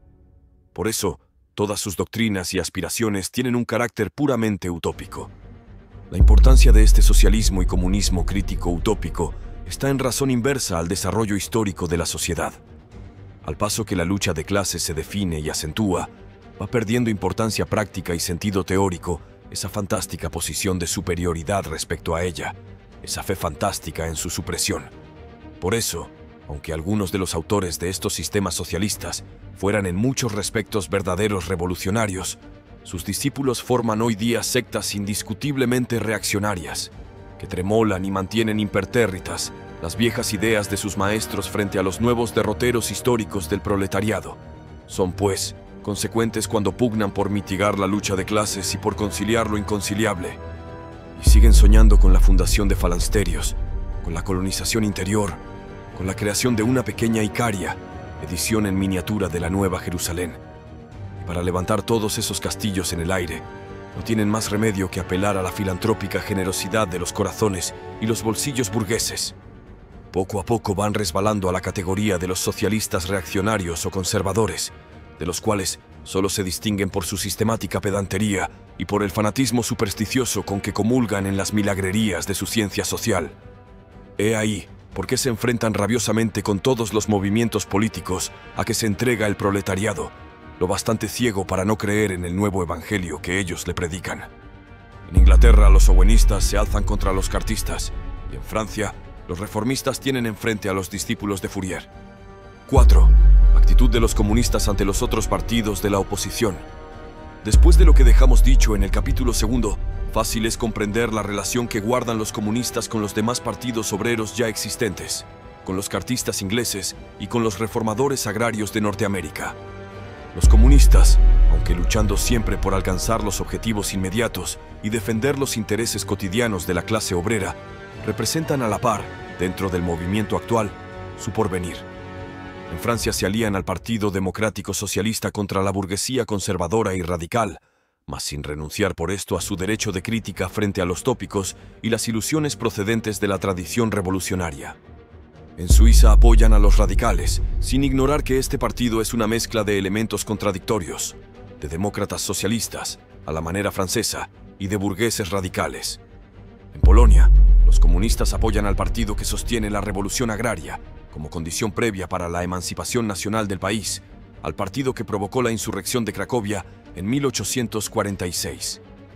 Por eso, todas sus doctrinas y aspiraciones tienen un carácter puramente utópico. La importancia de este socialismo y comunismo crítico utópico está en razón inversa al desarrollo histórico de la sociedad. Al paso que la lucha de clases se define y acentúa, va perdiendo importancia práctica y sentido teórico esa fantástica posición de superioridad respecto a ella, esa fe fantástica en su supresión. Por eso, aunque algunos de los autores de estos sistemas socialistas fueran en muchos respectos verdaderos revolucionarios, sus discípulos forman hoy día sectas indiscutiblemente reaccionarias, que tremolan y mantienen impertérritas las viejas ideas de sus maestros frente a los nuevos derroteros históricos del proletariado. Son, pues, consecuentes cuando pugnan por mitigar la lucha de clases y por conciliar lo inconciliable. Y siguen soñando con la fundación de falansterios, con la colonización interior, con la creación de una pequeña Icaria, edición en miniatura de la Nueva Jerusalén. Y para levantar todos esos castillos en el aire, no tienen más remedio que apelar a la filantrópica generosidad de los corazones y los bolsillos burgueses. Poco a poco van resbalando a la categoría de los socialistas reaccionarios o conservadores, de los cuales solo se distinguen por su sistemática pedantería y por el fanatismo supersticioso con que comulgan en las milagrerías de su ciencia social. He ahí por qué se enfrentan rabiosamente con todos los movimientos políticos a que se entrega el proletariado, lo bastante ciego para no creer en el nuevo evangelio que ellos le predican. En Inglaterra los owenistas se alzan contra los cartistas, y en Francia los reformistas tienen enfrente a los discípulos de Fourier. cuatro. Actitud de los comunistas ante los otros partidos de la oposición. Después de lo que dejamos dicho en el capítulo segundo, fácil es comprender la relación que guardan los comunistas con los demás partidos obreros ya existentes, con los cartistas ingleses y con los reformadores agrarios de Norteamérica. Los comunistas, aunque luchando siempre por alcanzar los objetivos inmediatos y defender los intereses cotidianos de la clase obrera, representan a la par, dentro del movimiento actual, su porvenir. En Francia se alían al Partido Democrático Socialista contra la burguesía conservadora y radical, mas sin renunciar por esto a su derecho de crítica frente a los tópicos y las ilusiones procedentes de la tradición revolucionaria. En Suiza apoyan a los radicales, sin ignorar que este partido es una mezcla de elementos contradictorios, de demócratas socialistas, a la manera francesa, y de burgueses radicales. En Polonia, los comunistas apoyan al partido que sostiene la revolución agraria, como condición previa para la emancipación nacional del país, al partido que provocó la insurrección de Cracovia en mil ochocientos cuarenta y seis.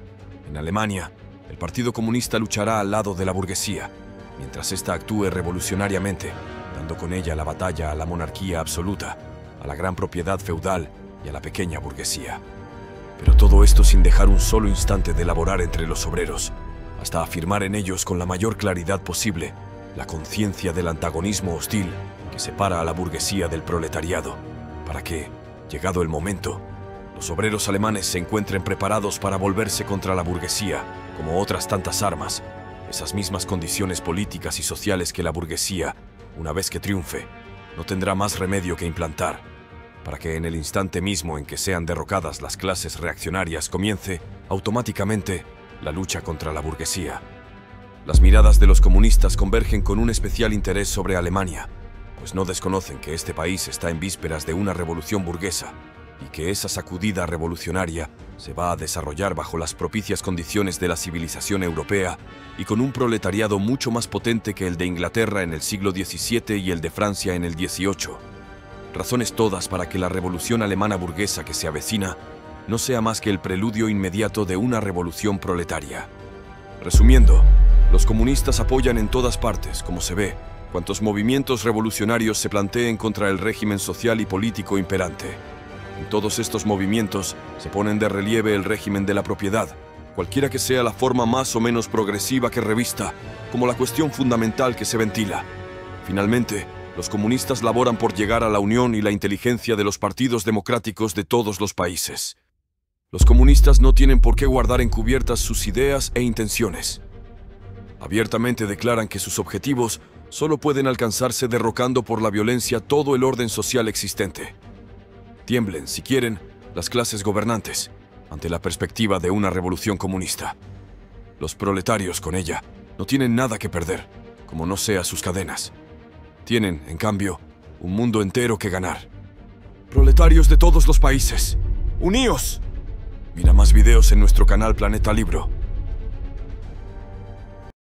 En Alemania, el Partido Comunista luchará al lado de la burguesía, mientras ésta actúe revolucionariamente, dando con ella la batalla a la monarquía absoluta, a la gran propiedad feudal y a la pequeña burguesía. Pero todo esto sin dejar un solo instante de laborar entre los obreros, hasta afirmar en ellos con la mayor claridad posible la conciencia del antagonismo hostil que separa a la burguesía del proletariado, para que, llegado el momento, los obreros alemanes se encuentren preparados para volverse contra la burguesía, como otras tantas armas, esas mismas condiciones políticas y sociales que la burguesía, una vez que triunfe, no tendrá más remedio que implantar, para que en el instante mismo en que sean derrocadas las clases reaccionarias comience, automáticamente, la lucha contra la burguesía. Las miradas de los comunistas convergen con un especial interés sobre Alemania, pues no desconocen que este país está en vísperas de una revolución burguesa y que esa sacudida revolucionaria se va a desarrollar bajo las propicias condiciones de la civilización europea y con un proletariado mucho más potente que el de Inglaterra en el siglo diecisiete y el de Francia en el dieciocho. razones todas para que la revolución alemana burguesa que se avecina no sea más que el preludio inmediato de una revolución proletaria. Resumiendo, los comunistas apoyan en todas partes, como se ve, cuantos movimientos revolucionarios se planteen contra el régimen social y político imperante. En todos estos movimientos se ponen de relieve el régimen de la propiedad, cualquiera que sea la forma más o menos progresiva que revista, como la cuestión fundamental que se ventila. Finalmente, los comunistas laboran por llegar a la unión y la inteligencia de los partidos democráticos de todos los países. Los comunistas no tienen por qué guardar encubiertas sus ideas e intenciones. Abiertamente declaran que sus objetivos solo pueden alcanzarse derrocando por la violencia todo el orden social existente. Tiemblen, si quieren, las clases gobernantes ante la perspectiva de una revolución comunista. Los proletarios, con ella, no tienen nada que perder, como no sea sus cadenas. Tienen, en cambio, un mundo entero que ganar. Proletarios de todos los países, ¡uníos! Mira más videos en nuestro canal Planeta Libro.